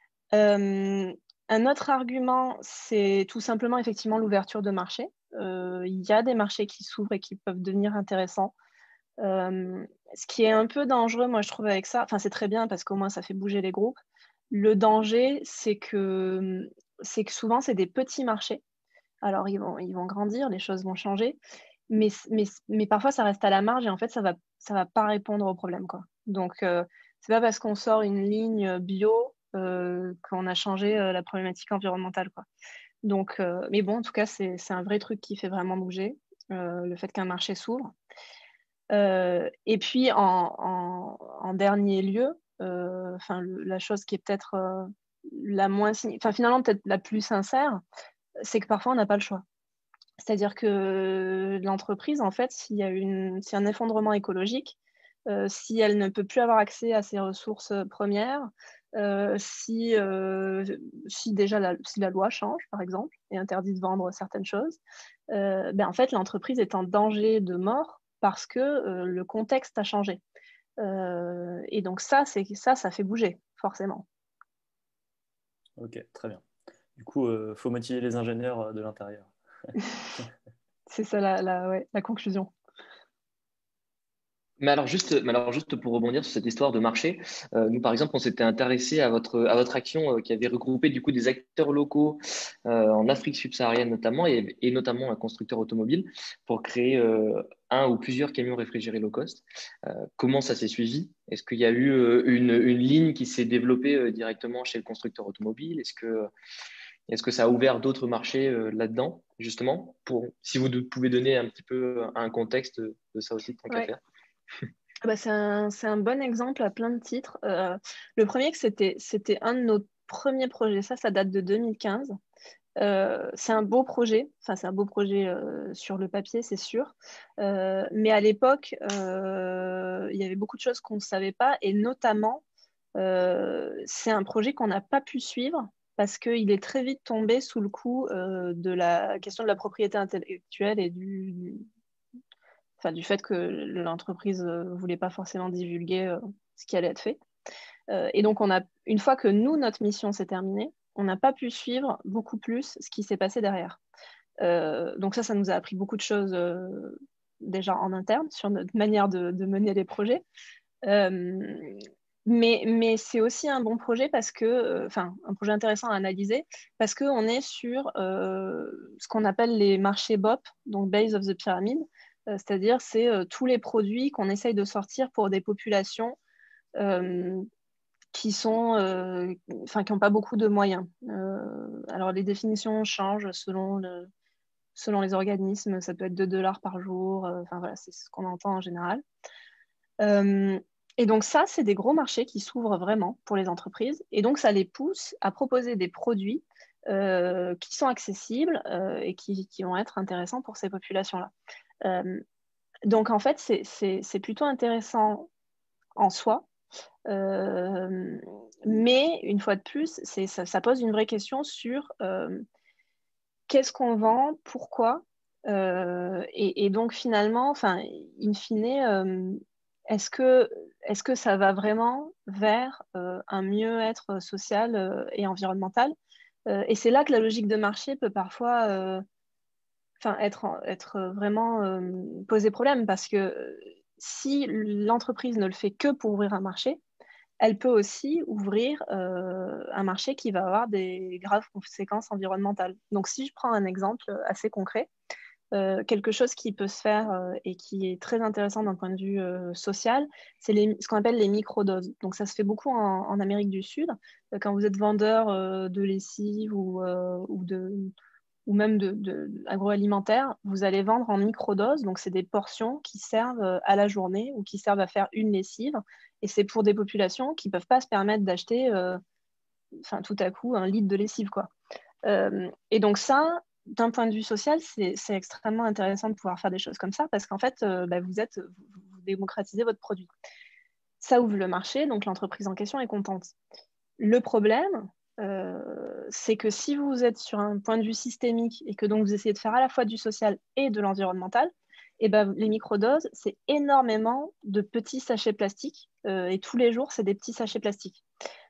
Euh, un autre argument, c'est tout simplement effectivement l'ouverture de marché. Euh, il y a des marchés qui s'ouvrent et qui peuvent devenir intéressants. Euh, ce qui est un peu dangereux, moi, je trouve, avec ça, enfin, c'est très bien parce qu'au moins, ça fait bouger les groupes. Le danger, c'est que, c'est que souvent, c'est des petits marchés. Alors, ils vont, ils vont grandir, les choses vont changer, mais, mais, mais parfois, ça reste à la marge et en fait, ça va, ça va pas répondre au problème, quoi. Donc, euh, c'est pas parce qu'on sort une ligne bio euh, qu'on a changé euh, la problématique environnementale, quoi. Donc, euh, mais bon, en tout cas, c'est, c'est un vrai truc qui fait vraiment bouger, euh, le fait qu'un marché s'ouvre. Euh, et puis, en, en, en dernier lieu, euh, enfin, le- la chose qui est peut-être euh, la moins, signi- enfin, finalement, peut-être la plus sincère, c'est que parfois, on n'a pas le choix. C'est-à-dire que l'entreprise, en fait, s'il y a une, s'il y a un effondrement écologique, euh, si elle ne peut plus avoir accès à ses ressources premières, euh, si, euh, si déjà la, si la loi change, par exemple, et interdit de vendre certaines choses, euh, ben, en fait, l'entreprise est en danger de mort parce que euh, le contexte a changé. Euh, et donc ça, c'est, ça, ça fait bouger, forcément. Ok, très bien. Du coup, il faut motiver les ingénieurs euh, de l'intérieur. C'est ça la, la, ouais, la conclusion. Mais alors juste, mais alors juste pour rebondir sur cette histoire de marché, euh, nous par exemple, on s'était intéressé à votre à votre action euh, qui avait regroupé du coup des acteurs locaux euh, en Afrique subsaharienne notamment et, et notamment un constructeur automobile pour créer euh, un ou plusieurs camions réfrigérés low cost. Euh, comment ça s'est suivi? Est-ce qu'il y a eu euh, une, une ligne qui s'est développée euh, directement chez le constructeur automobile? Est-ce que est-ce que ça a ouvert d'autres marchés euh, là-dedans justement? Pour si vous de- pouvez donner un petit peu un contexte de ça aussi tant qu'à Ouais. faire. Ah bah, c'est un, c'est un bon exemple à plein de titres. Euh, le premier, que c'était, c'était un de nos premiers projets. Ça, ça date de deux mille quinze. Euh, c'est un beau projet. Enfin, c'est un beau projet euh, sur le papier, c'est sûr. Euh, mais à l'époque, euh, il y avait beaucoup de choses qu'on ne savait pas. Et notamment, euh, c'est un projet qu'on n'a pas pu suivre parce qu'il est très vite tombé sous le coup euh, de la question de la propriété intellectuelle et du, enfin, du fait que l'entreprise ne voulait pas forcément divulguer euh, ce qui allait être fait. Euh, et donc, on a, une fois que nous, notre mission s'est terminée, on n'a pas pu suivre beaucoup plus ce qui s'est passé derrière. Euh, donc ça, ça nous a appris beaucoup de choses euh, déjà en interne sur notre manière de, de mener les projets. Euh, mais, mais c'est aussi un bon projet parce que, euh, enfin, un projet intéressant à analyser parce qu'on est sur euh, ce qu'on appelle les marchés B O P, donc Base of the Pyramid, euh, c'est-à-dire c'est euh, tous les produits qu'on essaye de sortir pour des populations euh, qui sont, euh, enfin, qui n'ont pas beaucoup de moyens. Euh, alors les définitions changent selon le, selon les organismes, ça peut être deux dollars par jour, euh, enfin voilà, c'est ce qu'on entend en général. Euh, et donc ça, c'est des gros marchés qui s'ouvrent vraiment pour les entreprises. Et donc ça les pousse à proposer des produits euh, qui sont accessibles euh, et qui, qui, vont être intéressants pour ces populations-là. Euh, donc en fait, c'est, c'est, c'est plutôt intéressant en soi. Euh, mais une fois de plus, c'est, ça, ça pose une vraie question sur euh, qu'est-ce qu'on vend, pourquoi, euh, et, et, donc finalement, enfin, in fine, euh, est-ce que, est-ce que ça va vraiment vers euh, un mieux-être social euh, et environnemental? Euh, et c'est là que la logique de marché peut parfois euh, enfin, être, être vraiment euh, poser problème parce que si l'entreprise ne le fait que pour ouvrir un marché, elle peut aussi ouvrir euh, un marché qui va avoir des graves conséquences environnementales. Donc, si je prends un exemple assez concret, Euh, quelque chose qui peut se faire euh, et qui est très intéressant d'un point de vue euh, social, c'est les, ce qu'on appelle les microdoses. Donc ça se fait beaucoup en, en Amérique du Sud. Euh, quand vous êtes vendeur euh, de lessive ou, euh, ou, de, ou même de, de, agroalimentaire, vous allez vendre en microdoses. Donc c'est des portions qui servent euh, à la journée ou qui servent à faire une lessive. Et c'est pour des populations qui ne peuvent pas se permettre d'acheter euh, tout à coup un litre de lessive, quoi. Euh, et donc ça, d'un point de vue social, c'est extrêmement intéressant de pouvoir faire des choses comme ça parce qu'en fait, euh, bah, vous, êtes, vous, vous démocratisez votre produit. Ça ouvre le marché, donc l'entreprise en question est contente. Le problème, euh, c'est que si vous êtes sur un point de vue systémique et que donc vous essayez de faire à la fois du social et de l'environnemental, et ben, les microdoses, c'est énormément de petits sachets plastiques euh, et tous les jours, c'est des petits sachets plastiques.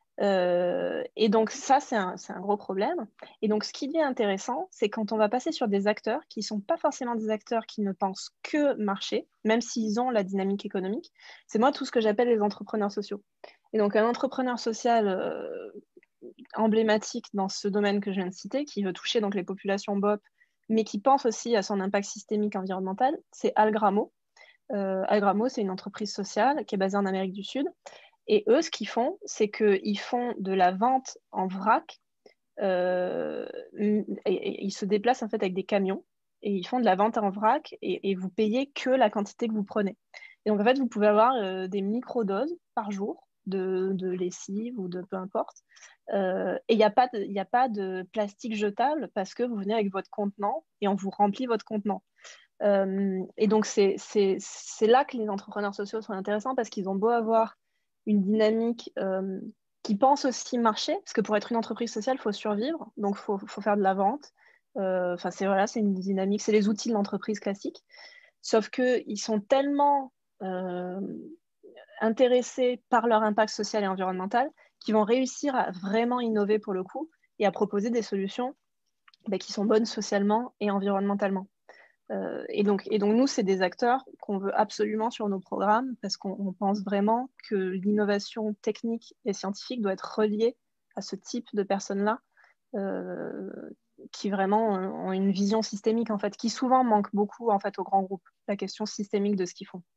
Euh, et donc ça, c'est un, un gros problème. Et donc ce qui devient intéressant, c'est quand on va passer sur des acteurs qui ne sont pas forcément des acteurs qui ne pensent que marché, même s'ils ont la dynamique économique. C'est moi tout ce que j'appelle les entrepreneurs sociaux. Et donc un entrepreneur social euh, emblématique dans ce domaine que je viens de citer, qui veut toucher donc les populations B O P, mais qui pense aussi à son impact systémique environnemental, c'est Algramo. Euh, Algramo, c'est une entreprise sociale qui est basée en Amérique du Sud. Et eux, ce qu'ils font, c'est qu'ils font de la vente en vrac. Euh, et, et, ils se déplacent en fait avec des camions et ils font de la vente en vrac et, et vous payez que la quantité que vous prenez. Et donc en fait, vous pouvez avoir euh, des microdoses par jour de, de lessive ou de peu importe. Euh, et il n'y a pas de, y a pas de plastique jetable parce que vous venez avec votre contenant et on vous remplit votre contenant. Euh, et donc c'est là que les entrepreneurs sociaux sont intéressants parce qu'ils ont beau avoir une dynamique euh, qui pense aussi marché, parce que pour être une entreprise sociale, il faut survivre, donc il faut, faut faire de la vente. Euh, enfin, c'est voilà, c'est une dynamique, c'est les outils de l'entreprise classique. Sauf qu'ils sont tellement euh, intéressés par leur impact social et environnemental qu'ils vont réussir à vraiment innover pour le coup et à proposer des solutions bah, qui sont bonnes socialement et environnementalement. Euh, et, donc, et donc, nous, c'est des acteurs qu'on veut absolument sur nos programmes parce qu'on pense vraiment que l'innovation technique et scientifique doit être reliée à ce type de personnes-là euh, qui vraiment ont une vision systémique, en fait, qui souvent manque beaucoup en fait, aux grands groupes, la question systémique de ce qu'ils font.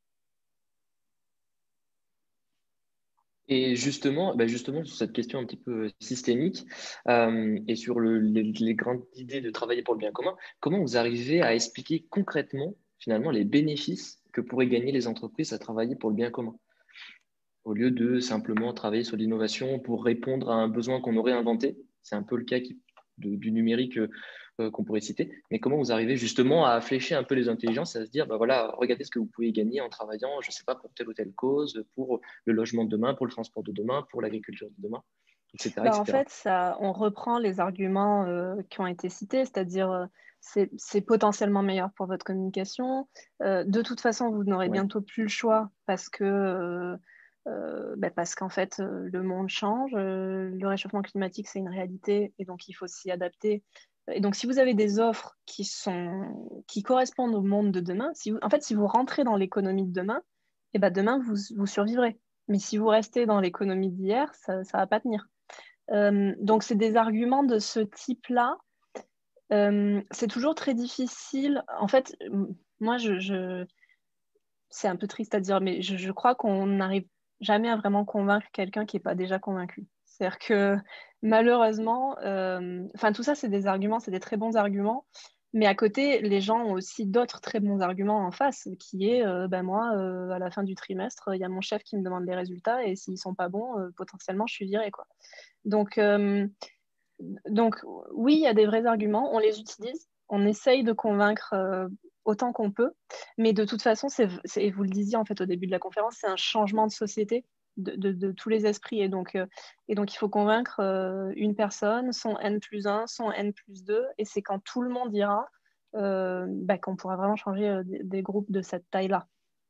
Et justement, bah justement, sur cette question un petit peu systémique euh, et sur le, les, les grandes idées de travailler pour le bien commun, comment vous arrivez à expliquer concrètement, finalement, les bénéfices que pourraient gagner les entreprises à travailler pour le bien commun, au lieu de simplement travailler sur l'innovation pour répondre à un besoin qu'on aurait inventé? C'est un peu le cas qui, de, du numérique euh, qu'on pourrait citer. Mais comment vous arrivez justement à flécher un peu les intelligences, à se dire, bah voilà, regardez ce que vous pouvez gagner en travaillant, je ne sais pas, pour telle ou telle cause, pour le logement de demain, pour le transport de demain, pour l'agriculture de demain, et cetera, Bah, et cetera. en fait, ça, on reprend les arguments euh, qui ont été cités, c'est-à-dire euh, c'est potentiellement meilleur pour votre communication. Euh, de toute façon, vous n'aurez Ouais. bientôt plus le choix parce que euh, euh, bah, parce qu'en fait, euh, le monde change. Euh, le réchauffement climatique, c'est une réalité et donc il faut s'y adapter. Et donc, si vous avez des offres qui sont qui correspondent au monde de demain, si vous, en fait, si vous rentrez dans l'économie de demain, et ben demain vous, vous survivrez. Mais si vous restez dans l'économie d'hier, ça ne va pas tenir. Euh, donc, c'est des arguments de ce type-là. Euh, c'est toujours très difficile. En fait, moi, je, je... c'est un peu triste à dire, mais je, je crois qu'on n'arrive jamais à vraiment convaincre quelqu'un qui n'est pas déjà convaincu. C'est-à-dire que malheureusement, euh... enfin, tout ça, c'est des arguments, c'est des très bons arguments. Mais à côté, les gens ont aussi d'autres très bons arguments en face, qui est, euh, ben moi, euh, à la fin du trimestre, il y a mon chef qui me demande les résultats et s'ils ne sont pas bons, euh, potentiellement, je suis virée, quoi. Donc, euh, donc, oui, il y a des vrais arguments, on les utilise, on essaye de convaincre euh, autant qu'on peut, mais de toute façon, c'est, c'est, vous le disiez en fait au début de la conférence, c'est un changement de société de, de, de tous les esprits, et donc, euh, et donc il faut convaincre euh, une personne, son N plus un, son N plus deux, et c'est quand tout le monde ira euh, bah, qu'on pourra vraiment changer euh, des, des groupes de cette taille-là.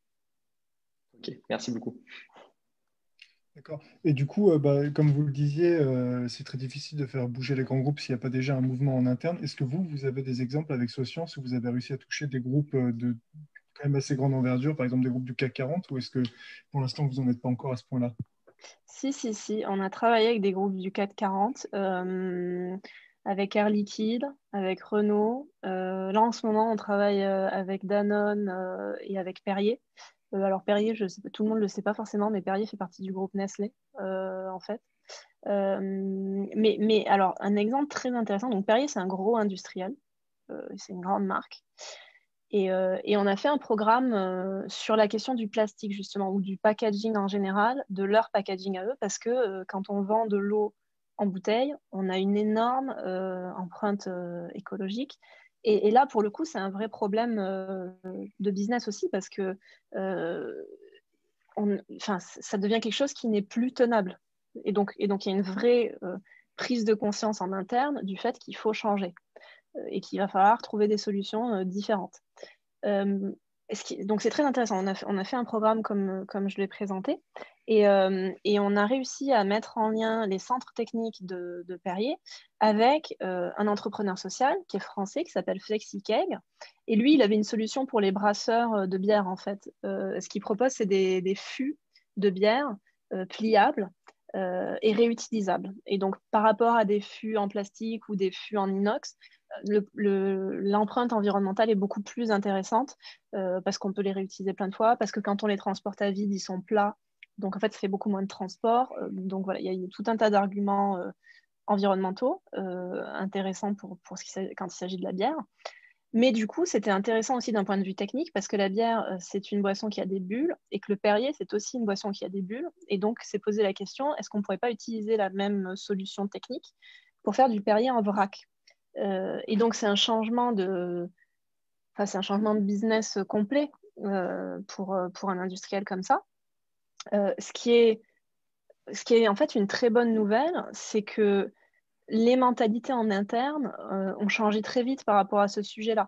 Ok, merci beaucoup. D'accord. Et du coup, euh, bah, comme vous le disiez, euh, c'est très difficile de faire bouger les grands groupes s'il n'y a pas déjà un mouvement en interne. Est-ce que vous, vous avez des exemples avec Socience où vous avez réussi à toucher des groupes euh, de quand même assez grande envergure, par exemple des groupes du C A C quarante, ou est-ce que pour l'instant, vous n'en êtes pas encore à ce point-là? Si, si, si, on a travaillé avec des groupes du C A C quarante. Euh, avec Air Liquide, avec Renault. Euh, là, en ce moment, on travaille euh, avec Danone euh, et avec Perrier. Euh, alors, Perrier, je sais, pas- tout le monde ne le sait pas forcément, mais Perrier fait partie du groupe Nestlé, euh, en fait. Euh, mais, mais alors, un exemple très intéressant. Donc, Perrier, c'est un gros industriel. Euh, c'est une grande marque. Et, euh, et on a fait un programme euh, sur la question du plastique, justement, ou du packaging en général, de leur packaging à eux, parce que euh, quand on vend de l'eau en bouteille, on a une énorme euh, empreinte euh, écologique. Et, et là, pour le coup, c'est un vrai problème euh, de business aussi, parce que euh, on, enfin, ça devient quelque chose qui n'est plus tenable. Et donc, et donc, il y a une vraie euh, prise de conscience en interne du fait qu'il faut changer euh, et qu'il va falloir trouver des solutions euh, différentes. Euh, qui, donc c'est très intéressant. On a, fait, on a fait un programme comme, comme je l'ai présenté et, euh, et on a réussi à mettre en lien les centres techniques de, de Perrier avec euh, un entrepreneur social qui est français, qui s'appelle FlexiKeg. Et lui, il avait une solution pour les brasseurs de bière, en fait. Euh, ce qu'il propose, c'est des, des fûts de bière euh, pliables euh, et réutilisables. Et donc, par rapport à des fûts en plastique ou des fûts en inox, l'empreinte le, le, environnementale est beaucoup plus intéressante euh, parce qu'on peut les réutiliser plein de fois, parce que quand on les transporte à vide, ils sont plats. Donc, en fait, ça fait beaucoup moins de transport. Euh, donc, voilà, il y a tout un tas d'arguments euh, environnementaux euh, intéressants pour, pour ce qui, quand il s'agit de la bière. Mais du coup, c'était intéressant aussi d'un point de vue technique parce que la bière, euh, c'est une boisson qui a des bulles et que le Perrier, c'est aussi une boisson qui a des bulles. Et donc, c'est posé la question, est-ce qu'on ne pourrait pas utiliser la même solution technique pour faire du Perrier en vrac? Euh, et donc, c'est un changement de, enfin, c'est un changement de business complet euh, pour, pour un industriel comme ça. Euh, ce qui est, ce qui est en fait une très bonne nouvelle, c'est que les mentalités en interne euh, ont changé très vite par rapport à ce sujet-là.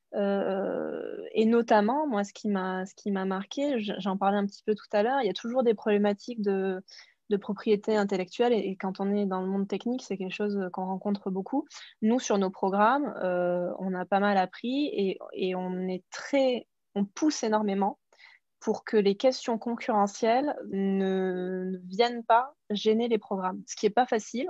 Euh, et notamment, moi, ce qui m'a, ce qui m'a marqué, j'en parlais un petit peu tout à l'heure, il y a toujours des problématiques de, de propriété intellectuelle et, et quand on est dans le monde technique, c'est quelque chose qu'on rencontre beaucoup. Nous, sur nos programmes, euh, on a pas mal appris et, et on est très, on pousse énormément pour que les questions concurrentielles ne, ne viennent pas gêner les programmes, ce qui n'est pas facile.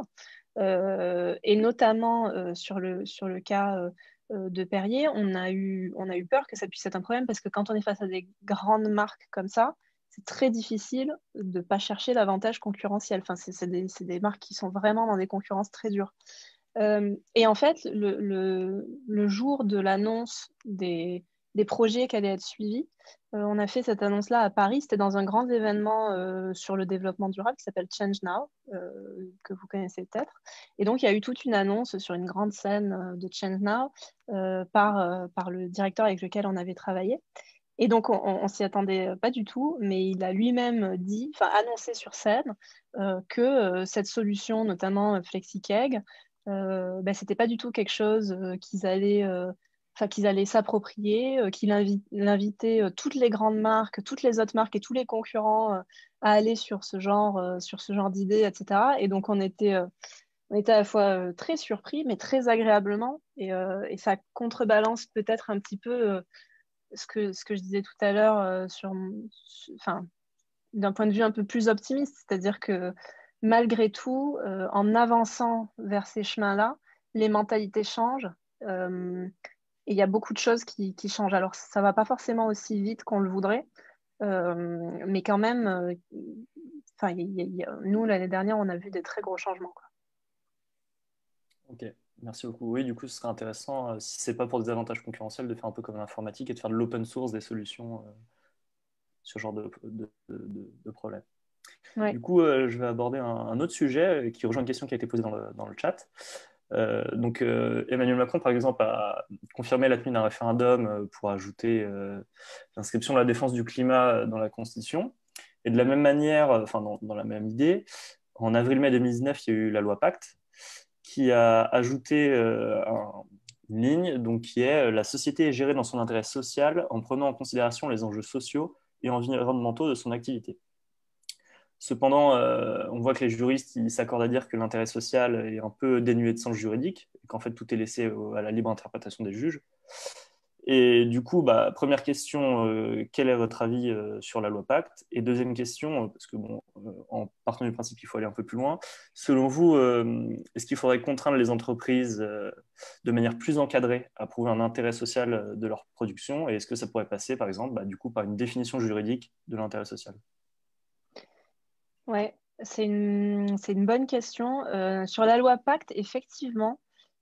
Euh, et notamment euh, sur, le, sur le cas euh, de Perrier, on a, eu, on a eu peur que ça puisse être un problème parce que quand on est face à des grandes marques comme ça, c'est très difficile de ne pas chercher l'avantage concurrentiel. Enfin, c'est des, des marques qui sont vraiment dans des concurrences très dures. Euh, et en fait, le, le, le jour de l'annonce des, des projets qui allaient être suivis, euh, on a fait cette annonce-là à Paris. C'était dans un grand événement euh, sur le développement durable qui s'appelle Change Now, euh, que vous connaissez peut-être. Et donc, il y a eu toute une annonce sur une grande scène euh, de Change Now euh, par, euh, par le directeur avec lequel on avait travaillé. Et donc, on ne s'y attendait pas du tout, mais il a lui-même dit, enfin annoncé sur scène, euh, que euh, cette solution, notamment FlexiKeg, euh, ben, c'était pas du tout quelque chose euh, qu'ils allaient, euh, enfin, qu'ils allaient s'approprier, euh, qu'il invi invitait euh, toutes les grandes marques, toutes les autres marques et tous les concurrents euh, à aller sur ce genre, euh, sur ce genre d'idées, et cetera. Et donc, on était, euh, on était à la fois euh, très surpris, mais très agréablement. Et, euh, et ça contrebalance peut-être un petit peu euh, ce que, ce que je disais tout à l'heure euh, sur, enfin, d'un point de vue un peu plus optimiste, c'est-à-dire que malgré tout, euh, en avançant vers ces chemins-là, les mentalités changent euh, et il y a beaucoup de choses qui, qui changent. Alors, ça ne va pas forcément aussi vite qu'on le voudrait, euh, mais quand même, euh, enfin, y, y, y, nous, l'année dernière, on a vu des très gros changements, quoi. Ok, merci beaucoup. Oui, du coup, ce serait intéressant, euh, si ce n'est pas pour des avantages concurrentiels, de faire un peu comme l'informatique et de faire de l'open source des solutions euh, sur ce genre de, de, de, de problème. Ouais. Du coup, euh, je vais aborder un, un autre sujet qui rejoint une question qui a été posée dans le, dans le chat. Euh, donc, euh, Emmanuel Macron, par exemple, a confirmé la tenue d'un référendum pour ajouter euh, l'inscription de la défense du climat dans la Constitution. Et de la même manière, enfin, dans, dans la même idée, en avril-mai deux mille dix-neuf, il y a eu la loi Pacte qui a ajouté euh, un, une ligne donc, qui est « La société est gérée dans son intérêt social en prenant en considération les enjeux sociaux et environnementaux de son activité ». Cependant, euh, on voit que les juristes s'accordent à dire que l'intérêt social est un peu dénué de sens juridique et qu'en fait tout est laissé au, à la libre interprétation des juges. Et du coup, bah, première question, euh, quel est votre avis euh, sur la loi Pacte? Et deuxième question, euh, parce que bon, euh, en partant du principe qu'il faut aller un peu plus loin, selon vous, euh, est-ce qu'il faudrait contraindre les entreprises euh, de manière plus encadrée à prouver un intérêt social euh, de leur production? Et est-ce que ça pourrait passer, par exemple, bah, du coup, par une définition juridique de l'intérêt social? Ouais, c'est une, c'est une bonne question. Euh, sur la loi Pacte, effectivement,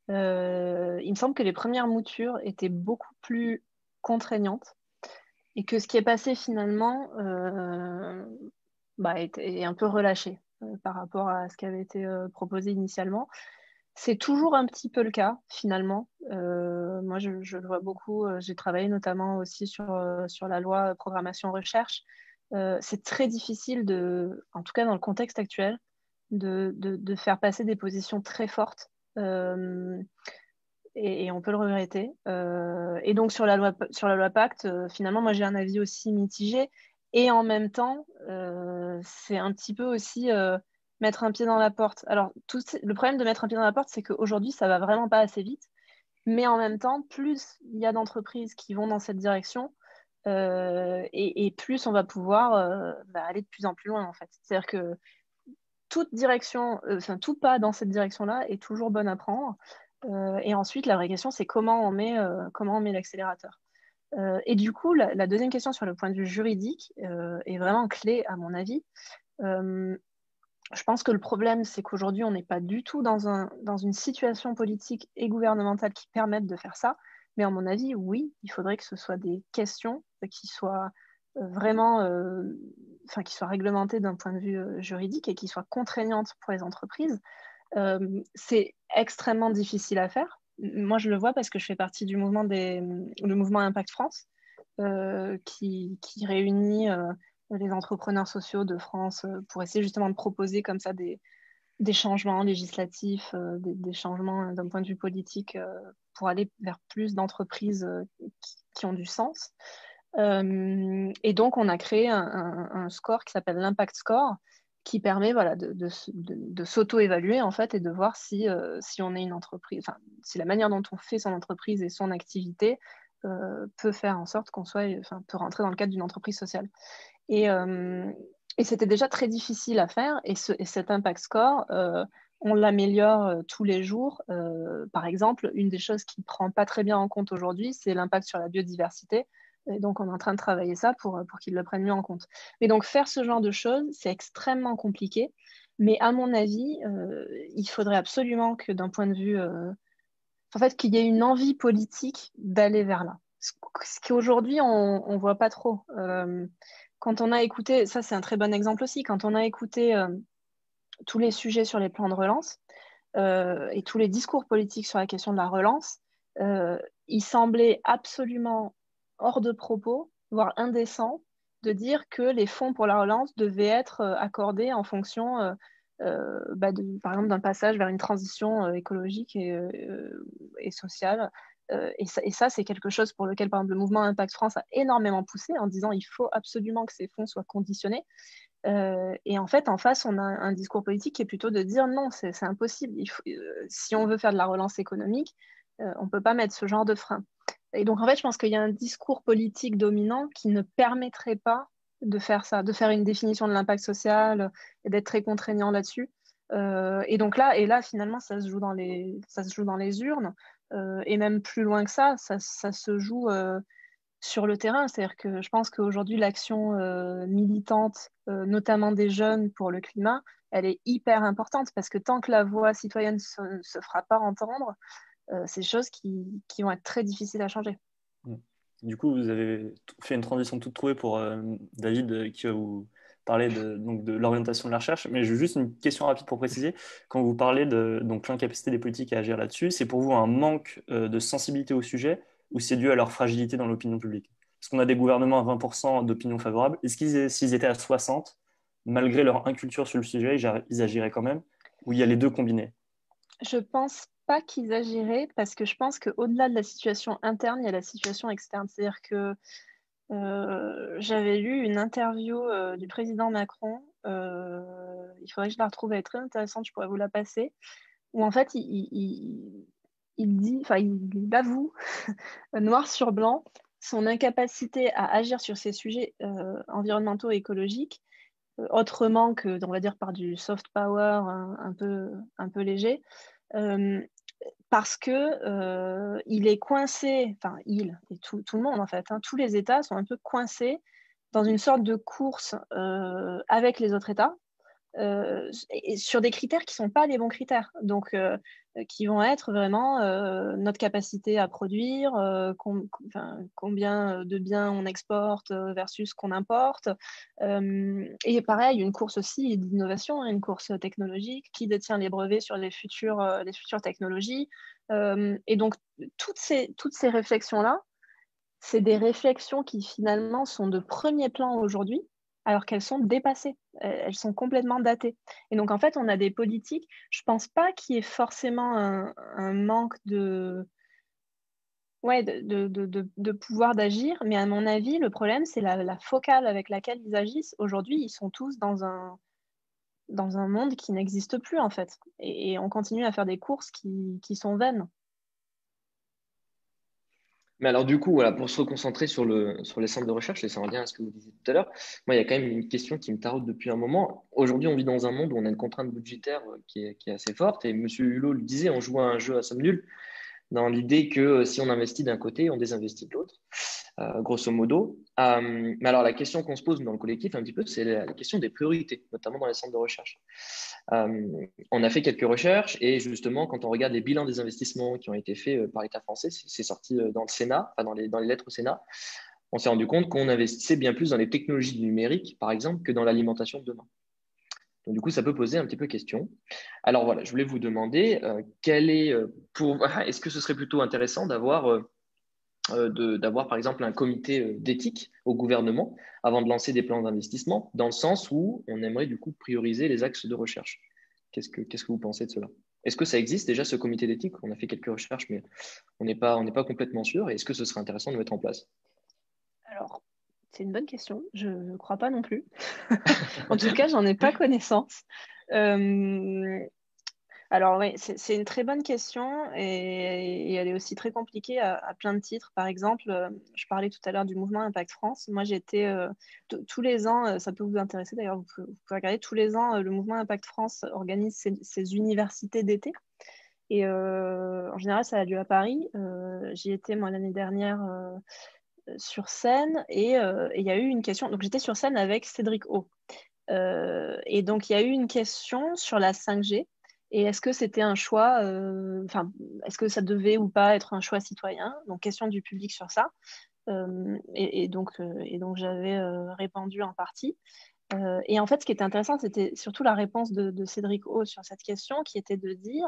euh, il me semble que les premières moutures étaient beaucoup plus contraignantes et que ce qui est passé finalement euh, bah, est, est un peu relâché euh, par rapport à ce qui avait été euh, proposé initialement. C'est toujours un petit peu le cas finalement. Euh, moi, je, je le vois beaucoup. euh, J'ai travaillé notamment aussi sur, euh, sur la loi programmation recherche. Euh, c'est très difficile de, en tout cas dans le contexte actuel, de, de, de faire passer des positions très fortes. Euh, et, et on peut le regretter. Euh, et donc sur la loi, sur la loi Pacte, euh, finalement, moi j'ai un avis aussi mitigé. Et en même temps, euh, c'est un petit peu aussi euh, mettre un pied dans la porte. Alors, tout, le problème de mettre un pied dans la porte, c'est qu'aujourd'hui, ça va vraiment pas assez vite. Mais en même temps, plus il y a d'entreprises qui vont dans cette direction, euh, et, et plus on va pouvoir euh, bah, aller de plus en plus loin, en fait. C'est-à-dire que toute direction, euh, enfin tout pas dans cette direction-là est toujours bonne à prendre. Euh, et ensuite, la vraie question, c'est comment on met, euh, comment on met l'accélérateur. Euh, et du coup, la, la, deuxième question sur le point de vue juridique euh, est vraiment clé à mon avis. Euh, je pense que le problème, c'est qu'aujourd'hui, on n'est pas du tout dans, un, dans une situation politique et gouvernementale qui permette de faire ça. Mais à mon avis, oui, il faudrait que ce soit des questions qui soient euh, vraiment, euh, enfin, qui soient réglementées d'un point de vue euh, juridique et qui soient contraignantes pour les entreprises. Euh, c'est extrêmement difficile à faire. Moi, je le vois parce que je fais partie du mouvement, des, le mouvement Impact France, euh, qui, qui réunit euh, les entrepreneurs sociaux de France euh, pour essayer justement de proposer comme ça des, des changements législatifs, euh, des, des, changements d'un point de vue politique euh, pour aller vers plus d'entreprises euh, qui, qui ont du sens. Euh, et donc, on a créé un, un, un score qui s'appelle l'Impact Score, qui permet voilà, de, de, de, de s'auto-évaluer en fait et de voir si, euh, si on est une entreprise, enfin, si la manière dont on fait son entreprise et son activité euh, peut faire en sorte qu'on soit, enfin, peut rentrer dans le cadre d'une entreprise sociale. Et, euh, et c'était déjà très difficile à faire. Et, ce, et cet Impact Score, euh, on l'améliore euh, tous les jours. Euh, par exemple, une des choses qui ne prend pas très bien en compte aujourd'hui, c'est l'impact sur la biodiversité. Et donc, on est en train de travailler ça pour, pour qu'ils le prennent mieux en compte. Mais donc, faire ce genre de choses, c'est extrêmement compliqué. Mais à mon avis, euh, il faudrait absolument que d'un point de vue... Euh, en fait, qu'il y ait une envie politique d'aller vers là. Ce qu'aujourd'hui, on ne voit pas trop. Euh, quand on a écouté, ça c'est un très bon exemple aussi, quand on a écouté euh, tous les sujets sur les plans de relance euh, et tous les discours politiques sur la question de la relance, euh, il semblait absolument hors de propos, voire indécent, de dire que les fonds pour la relance devaient être euh, accordés en fonction, euh, euh, bah de, par exemple, d'un passage vers une transition euh, écologique et, euh, et sociale. Euh, et ça, et ça c'est quelque chose pour lequel, par exemple, le mouvement Impact France a énormément poussé en disant il faut absolument que ces fonds soient conditionnés. Euh, et en fait, en face, on a un discours politique qui est plutôt de dire non, c'est impossible. Il faut, euh, si on veut faire de la relance économique, euh, on ne peut pas mettre ce genre de frein. Et donc, en fait, je pense qu'il y a un discours politique dominant qui ne permettrait pas de faire ça, de faire une définition de l'impact social et d'être très contraignant là-dessus. Euh, et donc là, et là, finalement, ça se joue dans les, ça se joue dans les urnes. Euh, et même plus loin que ça, ça, ça se joue euh, sur le terrain. C'est-à-dire que je pense qu'aujourd'hui, l'action euh, militante, euh, notamment des jeunes pour le climat, elle est hyper importante parce que tant que la voix citoyenne ne se, se fera pas entendre, euh, c'est des choses qui, qui vont être très difficiles à changer. Du coup, vous avez fait une transition toute trouvée pour euh, David euh, qui va vous parler de, donc, de l'orientation de la recherche. Mais j'ai juste une question rapide pour préciser. Quand vous parlez de donc, l'incapacité des politiques à agir là-dessus, c'est pour vous un manque euh, de sensibilité au sujet ou c'est dû à leur fragilité dans l'opinion publique? Parce qu'on a des gouvernements à vingt pour cent d'opinion favorable. Est-ce qu'ils, s'ils étaient à soixante, malgré leur inculture sur le sujet, ils agiraient quand même? Ou il y a les deux combinés? Je pense pas qu'ils agiraient parce que je pense qu'au-delà de la situation interne, il y a la situation externe. C'est-à-dire que euh, j'avais lu une interview euh, du président Macron, euh, il faudrait que je la retrouve, elle est très intéressante, je pourrais vous la passer, où en fait il, il, il dit, enfin, il avoue, noir sur blanc, son incapacité à agir sur ces sujets euh, environnementaux et écologiques, euh, autrement que, on va dire, par du soft power un, un peu, un peu léger, euh, parce que euh, il est coincé, enfin, il, et tout, tout le monde en fait, hein, tous les États sont un peu coincés dans une sorte de course euh, avec les autres États, Euh, et sur des critères qui ne sont pas les bons critères, donc euh, qui vont être vraiment euh, notre capacité à produire, euh, com enfin, combien de biens on exporte versus qu'on importe. Euh, et pareil, une course aussi d'innovation, une course technologique, qui détient les brevets sur les futures, euh, les futures technologies. Euh, et donc, toutes ces, toutes ces réflexions-là, c'est des réflexions qui finalement sont de premier plan aujourd'hui, alors qu'elles sont dépassées, elles sont complètement datées. Et donc en fait, on a des politiques, je ne pense pas qu'il y ait forcément un, un manque de, ouais, de, de, de, de, de pouvoir d'agir, mais à mon avis, le problème, c'est la, la focale avec laquelle ils agissent. Aujourd'hui, ils sont tous dans un, dans un monde qui n'existe plus en fait. Et, et on continue à faire des courses qui, qui sont vaines. Mais alors, du coup, voilà, pour se reconcentrer sur, le, sur les centres de recherche, et ça revient à ce que vous disiez tout à l'heure, moi, il y a quand même une question qui me taraude depuis un moment. Aujourd'hui, on vit dans un monde où on a une contrainte budgétaire qui est, qui est assez forte, et M. Hulot le disait, on joue à un jeu à somme nulle, dans l'idée que euh, si on investit d'un côté, on désinvestit de l'autre, euh, grosso modo. Euh, mais alors, la question qu'on se pose dans le collectif, un petit peu, c'est la, la question des priorités, notamment dans les centres de recherche. Euh, on a fait quelques recherches et justement, quand on regarde les bilans des investissements qui ont été faits euh, par l'État français, c'est sorti euh, dans le Sénat, enfin dans les, dans les lettres au Sénat, on s'est rendu compte qu'on investissait bien plus dans les technologies du numérique, par exemple, que dans l'alimentation de demain. Donc, du coup, ça peut poser un petit peu question. Alors voilà, je voulais vous demander, euh, quel est, euh, pour, est-ce que ce serait plutôt intéressant d'avoir euh, euh, d'avoir par exemple un comité euh, d'éthique au gouvernement avant de lancer des plans d'investissement, dans le sens où on aimerait du coup prioriser les axes de recherche. Qu'est-ce que, qu'est-ce que vous pensez de cela? Est-ce que ça existe déjà ce comité d'éthique? On a fait quelques recherches, mais on n'est pas, on n'est pas complètement sûr. Et est-ce que ce serait intéressant de mettre en place? Alors, c'est une bonne question. Je ne crois pas non plus. En tout cas, j'en ai pas connaissance. Euh, alors oui, c'est une très bonne question et, et elle est aussi très compliquée à, à plein de titres. Par exemple, euh, je parlais tout à l'heure du mouvement Impact France. Moi, j'étais euh, tous les ans, euh, ça peut vous intéresser d'ailleurs, vous, vous pouvez regarder, tous les ans, euh, le mouvement Impact France organise ses, ses universités d'été. Et euh, en général, ça a lieu à Paris. Euh, J'y étais moi l'année dernière euh, sur scène et euh, il y a eu une question. Donc j'étais sur scène avec Cédric O. Euh, et donc il y a eu une question sur la cinq G. Et est-ce que c'était un choix, euh, enfin, est-ce que ça devait ou pas être un choix citoyen? Donc, question du public sur ça. Euh, et, et donc, euh, et donc j'avais euh, répondu en partie. Euh, et en fait, ce qui était intéressant, c'était surtout la réponse de, de Cédric O sur cette question, qui était de dire,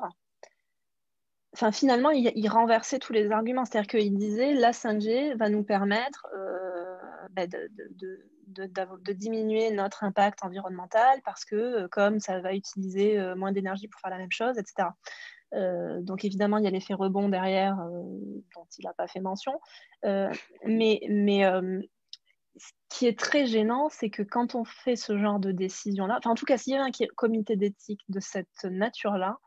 enfin, finalement, il, il renversait tous les arguments. C'est-à-dire qu'il disait, la cinq G va nous permettre euh, bah, de, de, de De, de diminuer notre impact environnemental parce que euh, comme ça va utiliser euh, moins d'énergie pour faire la même chose, et cetera. Euh, donc évidemment, il y a l'effet rebond derrière euh, dont il n'a pas fait mention. Euh, mais mais euh, ce qui est très gênant, c'est que quand on fait ce genre de décision-là, enfin en tout cas, s'il y a un comité d'éthique de cette nature-là,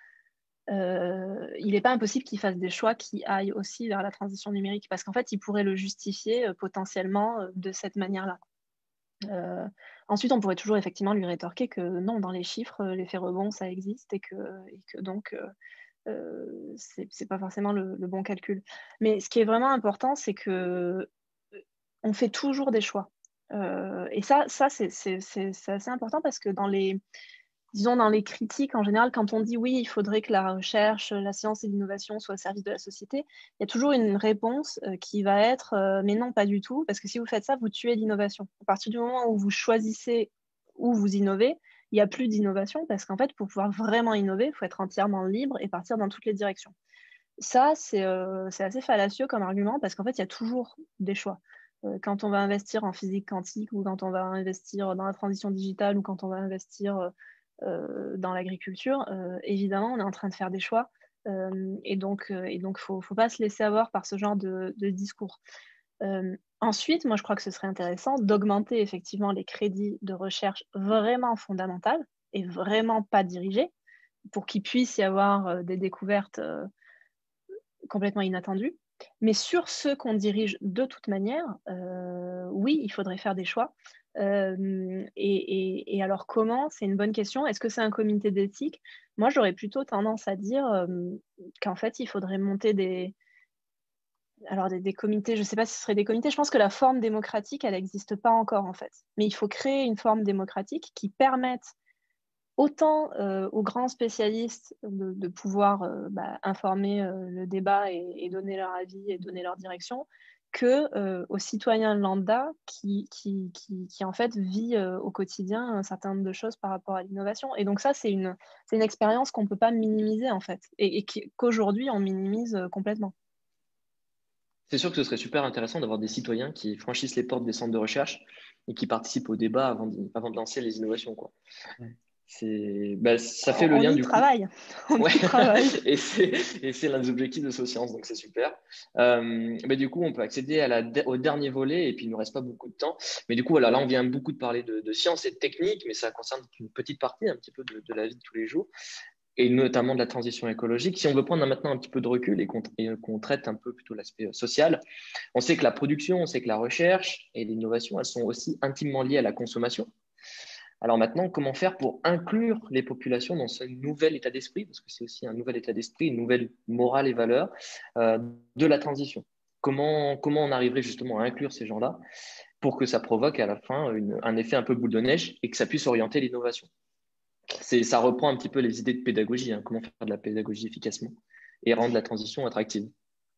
euh, il n'est pas impossible qu'il fasse des choix qui aillent aussi vers la transition numérique parce qu'en fait, il pourrait le justifier euh, potentiellement euh, de cette manière-là. Euh, ensuite, on pourrait toujours effectivement lui rétorquer que non, dans les chiffres, l'effet rebond, ça existe et que, et que donc, euh, euh, c'est pas forcément le, le bon calcul. Mais ce qui est vraiment important, c'est que on fait toujours des choix. Euh, et ça, ça c'est assez important parce que dans les, disons, dans les critiques, en général, quand on dit oui, il faudrait que la recherche, la science et l'innovation soient au service de la société, il y a toujours une réponse euh, qui va être euh, mais non, pas du tout, parce que si vous faites ça, vous tuez l'innovation. À partir du moment où vous choisissez où vous innovez, il n'y a plus d'innovation, parce qu'en fait, pour pouvoir vraiment innover, il faut être entièrement libre et partir dans toutes les directions. Ça, c'est euh, assez fallacieux comme argument, parce qu'en fait, il y a toujours des choix. Euh, quand on va investir en physique quantique, ou quand on va investir dans la transition digitale, ou quand on va investir... Euh, Euh, dans l'agriculture, euh, évidemment, on est en train de faire des choix euh, et donc, euh, et donc, faut, faut pas se laisser avoir par ce genre de, de discours. Euh, ensuite, moi, je crois que ce serait intéressant d'augmenter effectivement les crédits de recherche vraiment fondamentales et vraiment pas dirigés pour qu'il puisse y avoir euh, des découvertes euh, complètement inattendus. Mais sur ceux qu'on dirige de toute manière, euh, oui, il faudrait faire des choix. Euh, et, et, et alors comment? C'est une bonne question. Est-ce que c'est un comité d'éthique? Moi, j'aurais plutôt tendance à dire euh, qu'en fait, il faudrait monter des, alors des, des comités. Je ne sais pas si ce serait des comités. Je pense que la forme démocratique, elle n'existe pas encore en fait. Mais il faut créer une forme démocratique qui permette autant euh, aux grands spécialistes de, de pouvoir euh, bah, informer euh, le débat et, et donner leur avis et donner leur direction, que euh, aux citoyens lambda qui, qui, qui, qui en fait vit euh, au quotidien un certain nombre de choses par rapport à l'innovation. Et donc ça, c'est une, c'est une expérience qu'on ne peut pas minimiser en fait, et, et qui- qu'aujourd'hui on minimise euh, complètement. C'est sûr que ce serait super intéressant d'avoir des citoyens qui franchissent les portes des centres de recherche et qui participent au débat avant de, avant de lancer les innovations, quoi. C'est, bah, ça fait On, le on lien y du coup. travaille, on Ouais. y travaille. Et c'est et c'est l'un des objectifs de Socience, donc c'est super. Euh, mais du coup, on peut accéder à la, au dernier volet et puis il ne nous reste pas beaucoup de temps. Mais du coup, voilà, là, on vient beaucoup de parler de, de science et de technique, mais ça concerne une petite partie un petit peu de, de la vie de tous les jours et notamment de la transition écologique. Si on veut prendre maintenant un petit peu de recul et qu'on et qu'on traite un peu plutôt l'aspect social, on sait que la production, on sait que la recherche et l'innovation, elles sont aussi intimement liées à la consommation. Alors maintenant, comment faire pour inclure les populations dans ce nouvel état d'esprit, parce que c'est aussi un nouvel état d'esprit, une nouvelle morale et valeur euh, de la transition. Comment, comment on arriverait justement à inclure ces gens-là pour que ça provoque à la fin une, un effet un peu boule de neige et que ça puisse orienter l'innovation. C'est, ça reprend un petit peu les idées de pédagogie, hein, comment faire de la pédagogie efficacement et rendre la transition attractive.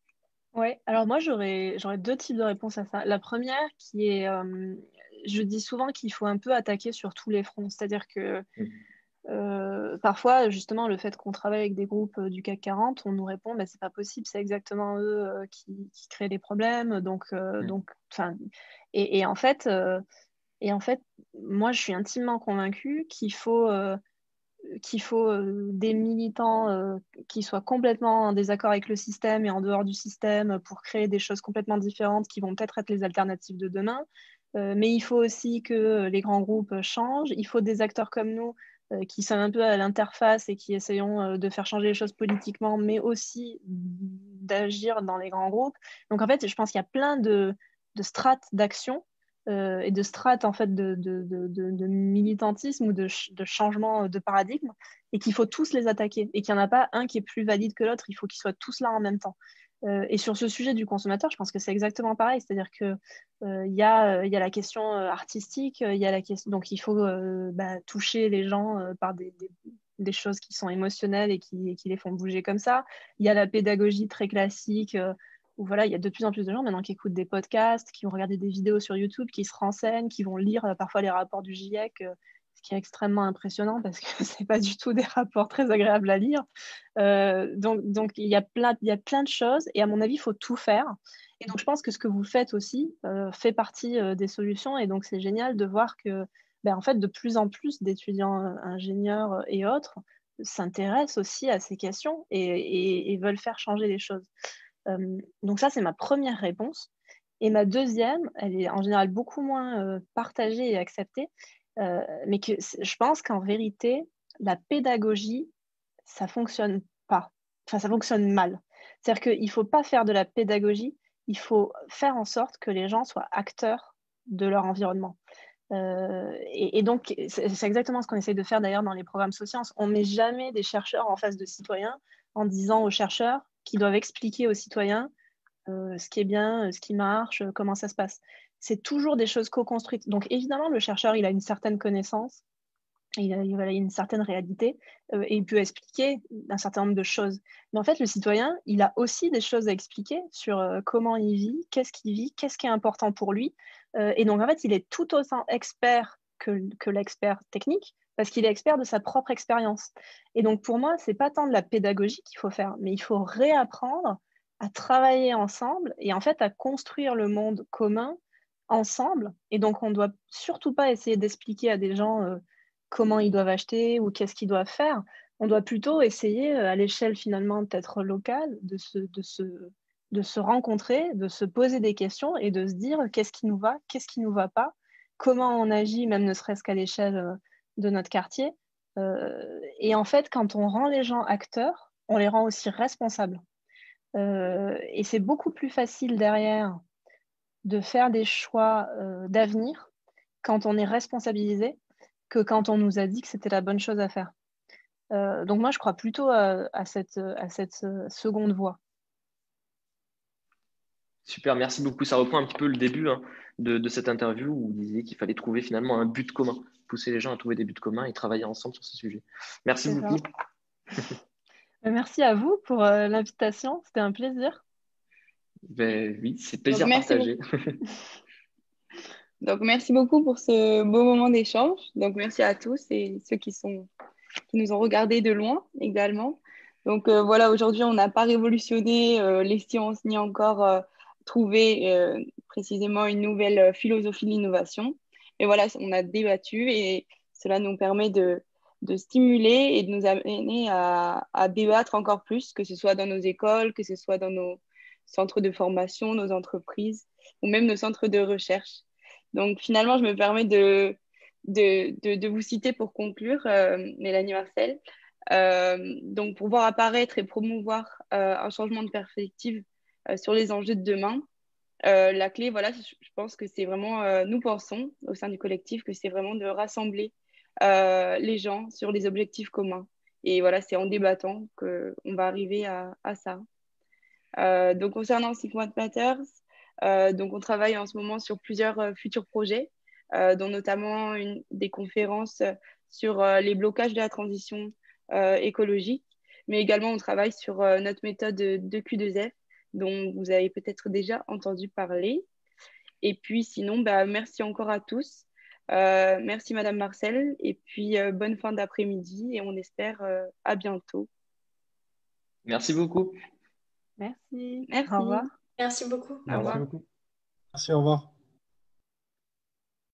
Ouais, alors moi j'aurais j'aurais deux types de réponses à ça. La première qui est, euh, je dis souvent qu'il faut un peu attaquer sur tous les fronts, c'est-à-dire que Mmh. euh, parfois justement le fait qu'on travaille avec des groupes euh, du CAC quarante, on nous répond bah, c'est pas possible, c'est exactement eux euh, qui, qui créent les problèmes, donc euh, Mmh. donc enfin et, et en fait euh, et en fait moi je suis intimement convaincue qu'il faut euh, qu'il faut euh, des militants euh, qui soient complètement en désaccord avec le système et en dehors du système pour créer des choses complètement différentes qui vont peut-être être les alternatives de demain. Euh, mais il faut aussi que les grands groupes changent. Il faut des acteurs comme nous euh, qui sont un peu à l'interface et qui essayons euh, de faire changer les choses politiquement, mais aussi d'agir dans les grands groupes. Donc en fait, je pense qu'il y a plein de, de strates d'action euh, et de strates en fait de, de, de, de militantisme ou de, de changement de paradigme et qu'il faut tous les attaquer et qu'il n'y en a pas un qui est plus valide que l'autre, il faut qu'ils soient tous là en même temps. Euh, et sur ce sujet du consommateur, je pense que c'est exactement pareil, c'est-à-dire qu'il euh, y, a, y a la question artistique, il y a la question, donc il faut euh, bah, toucher les gens euh, par des, des, des choses qui sont émotionnelles et qui, et qui les font bouger comme ça. Il y a la pédagogie très classique, euh, où voilà, il y a de plus en plus de gens maintenant qui écoutent des podcasts, qui vont regarder des vidéos sur YouTube, qui se renseignent, qui vont lire euh, parfois les rapports du GIEC, euh, ce qui est extrêmement impressionnant parce que ce n'est pas du tout des rapports très agréables à lire. Euh, donc, donc il, y a plein, il y a plein de choses et à mon avis, il faut tout faire. Et donc, je pense que ce que vous faites aussi euh, fait partie euh, des solutions et donc c'est génial de voir que ben, en fait, de plus en plus d'étudiants euh, ingénieurs et autres s'intéressent aussi à ces questions et, et, et veulent faire changer les choses. Euh, donc ça, c'est ma première réponse. Et ma deuxième, elle est en général beaucoup moins euh, partagée et acceptée, euh, mais que je pense qu'en vérité, la pédagogie, ça fonctionne pas. Enfin, ça fonctionne mal. C'est-à-dire qu'il ne faut pas faire de la pédagogie, il faut faire en sorte que les gens soient acteurs de leur environnement. Euh, et, et donc, c'est exactement ce qu'on essaye de faire d'ailleurs dans les programmes Socience. On ne met jamais des chercheurs en face de citoyens en disant aux chercheurs qu'ils doivent expliquer aux citoyens euh, ce qui est bien, ce qui marche, comment ça se passe. C'est toujours des choses co-construites. Donc évidemment, le chercheur, il a une certaine connaissance, il a, il a une certaine réalité euh, et il peut expliquer un certain nombre de choses. Mais en fait, le citoyen, il a aussi des choses à expliquer sur euh, comment il vit, qu'est-ce qu'il vit, qu'est-ce qui est important pour lui. Euh, et donc, en fait, il est tout autant expert que, que l'expert technique parce qu'il est expert de sa propre expérience. Et donc, pour moi, ce n'est pas tant de la pédagogie qu'il faut faire, mais il faut réapprendre à travailler ensemble et en fait à construire le monde commun ensemble. Et donc, on ne doit surtout pas essayer d'expliquer à des gens euh, comment ils doivent acheter ou qu'est-ce qu'ils doivent faire. On doit plutôt essayer, à l'échelle finalement peut-être locale, de se, de, se, de se rencontrer, de se poser des questions et de se dire qu'est-ce qui nous va, qu'est-ce qui ne nous va pas, comment on agit, même ne serait-ce qu'à l'échelle de notre quartier. Euh, et en fait, quand on rend les gens acteurs, on les rend aussi responsables. Euh, et c'est beaucoup plus facile derrière de faire des choix euh, d'avenir quand on est responsabilisé que quand on nous a dit que c'était la bonne chose à faire. Euh, donc moi, je crois plutôt à, à cette, à cette seconde voie. Super, merci beaucoup. Ça reprend un petit peu le début hein, de, de cette interview où vous disiez qu'il fallait trouver finalement un but commun, pousser les gens à trouver des buts communs et travailler ensemble sur ce sujet. Merci C'est beaucoup. Merci à vous pour euh, l'invitation, c'était un plaisir. Ben, oui, c'est Donc, plaisir merci partagé. Donc, merci beaucoup pour ce beau moment d'échange. Donc, merci à tous et ceux qui sont, qui nous ont regardés de loin également. Donc, euh, voilà, aujourd'hui, on n'a pas révolutionné euh, les sciences ni encore euh, trouvé euh, précisément une nouvelle euh, philosophie de l'innovation. Mais voilà, on a débattu et cela nous permet de, de stimuler et de nous amener à, à débattre encore plus, que ce soit dans nos écoles, que ce soit dans nos centres de formation, nos entreprises ou même nos centres de recherche. Donc, finalement, je me permets de, de, de, de vous citer pour conclure, euh, Mélanie Marcel. Euh, donc, pour voir apparaître et promouvoir euh, un changement de perspective euh, sur les enjeux de demain, euh, la clé, voilà, je, je pense que c'est vraiment, euh, nous pensons au sein du collectif que c'est vraiment de rassembler euh, les gens sur les objectifs communs. Et voilà, c'est en débattant qu'on va arriver à, à ça. Euh, donc, concernant Six Point Matters, euh, donc on travaille en ce moment sur plusieurs euh, futurs projets, euh, dont notamment une, des conférences sur euh, les blocages de la transition euh, écologique, mais également on travaille sur euh, notre méthode deux Q deux F, dont vous avez peut-être déjà entendu parler. Et puis sinon, bah, merci encore à tous. Euh, merci Madame Marcel, et puis euh, bonne fin d'après-midi, et on espère euh, à bientôt. Merci beaucoup. Merci. Merci. Au revoir. Merci beaucoup. Au Merci revoir. beaucoup. Merci, au revoir.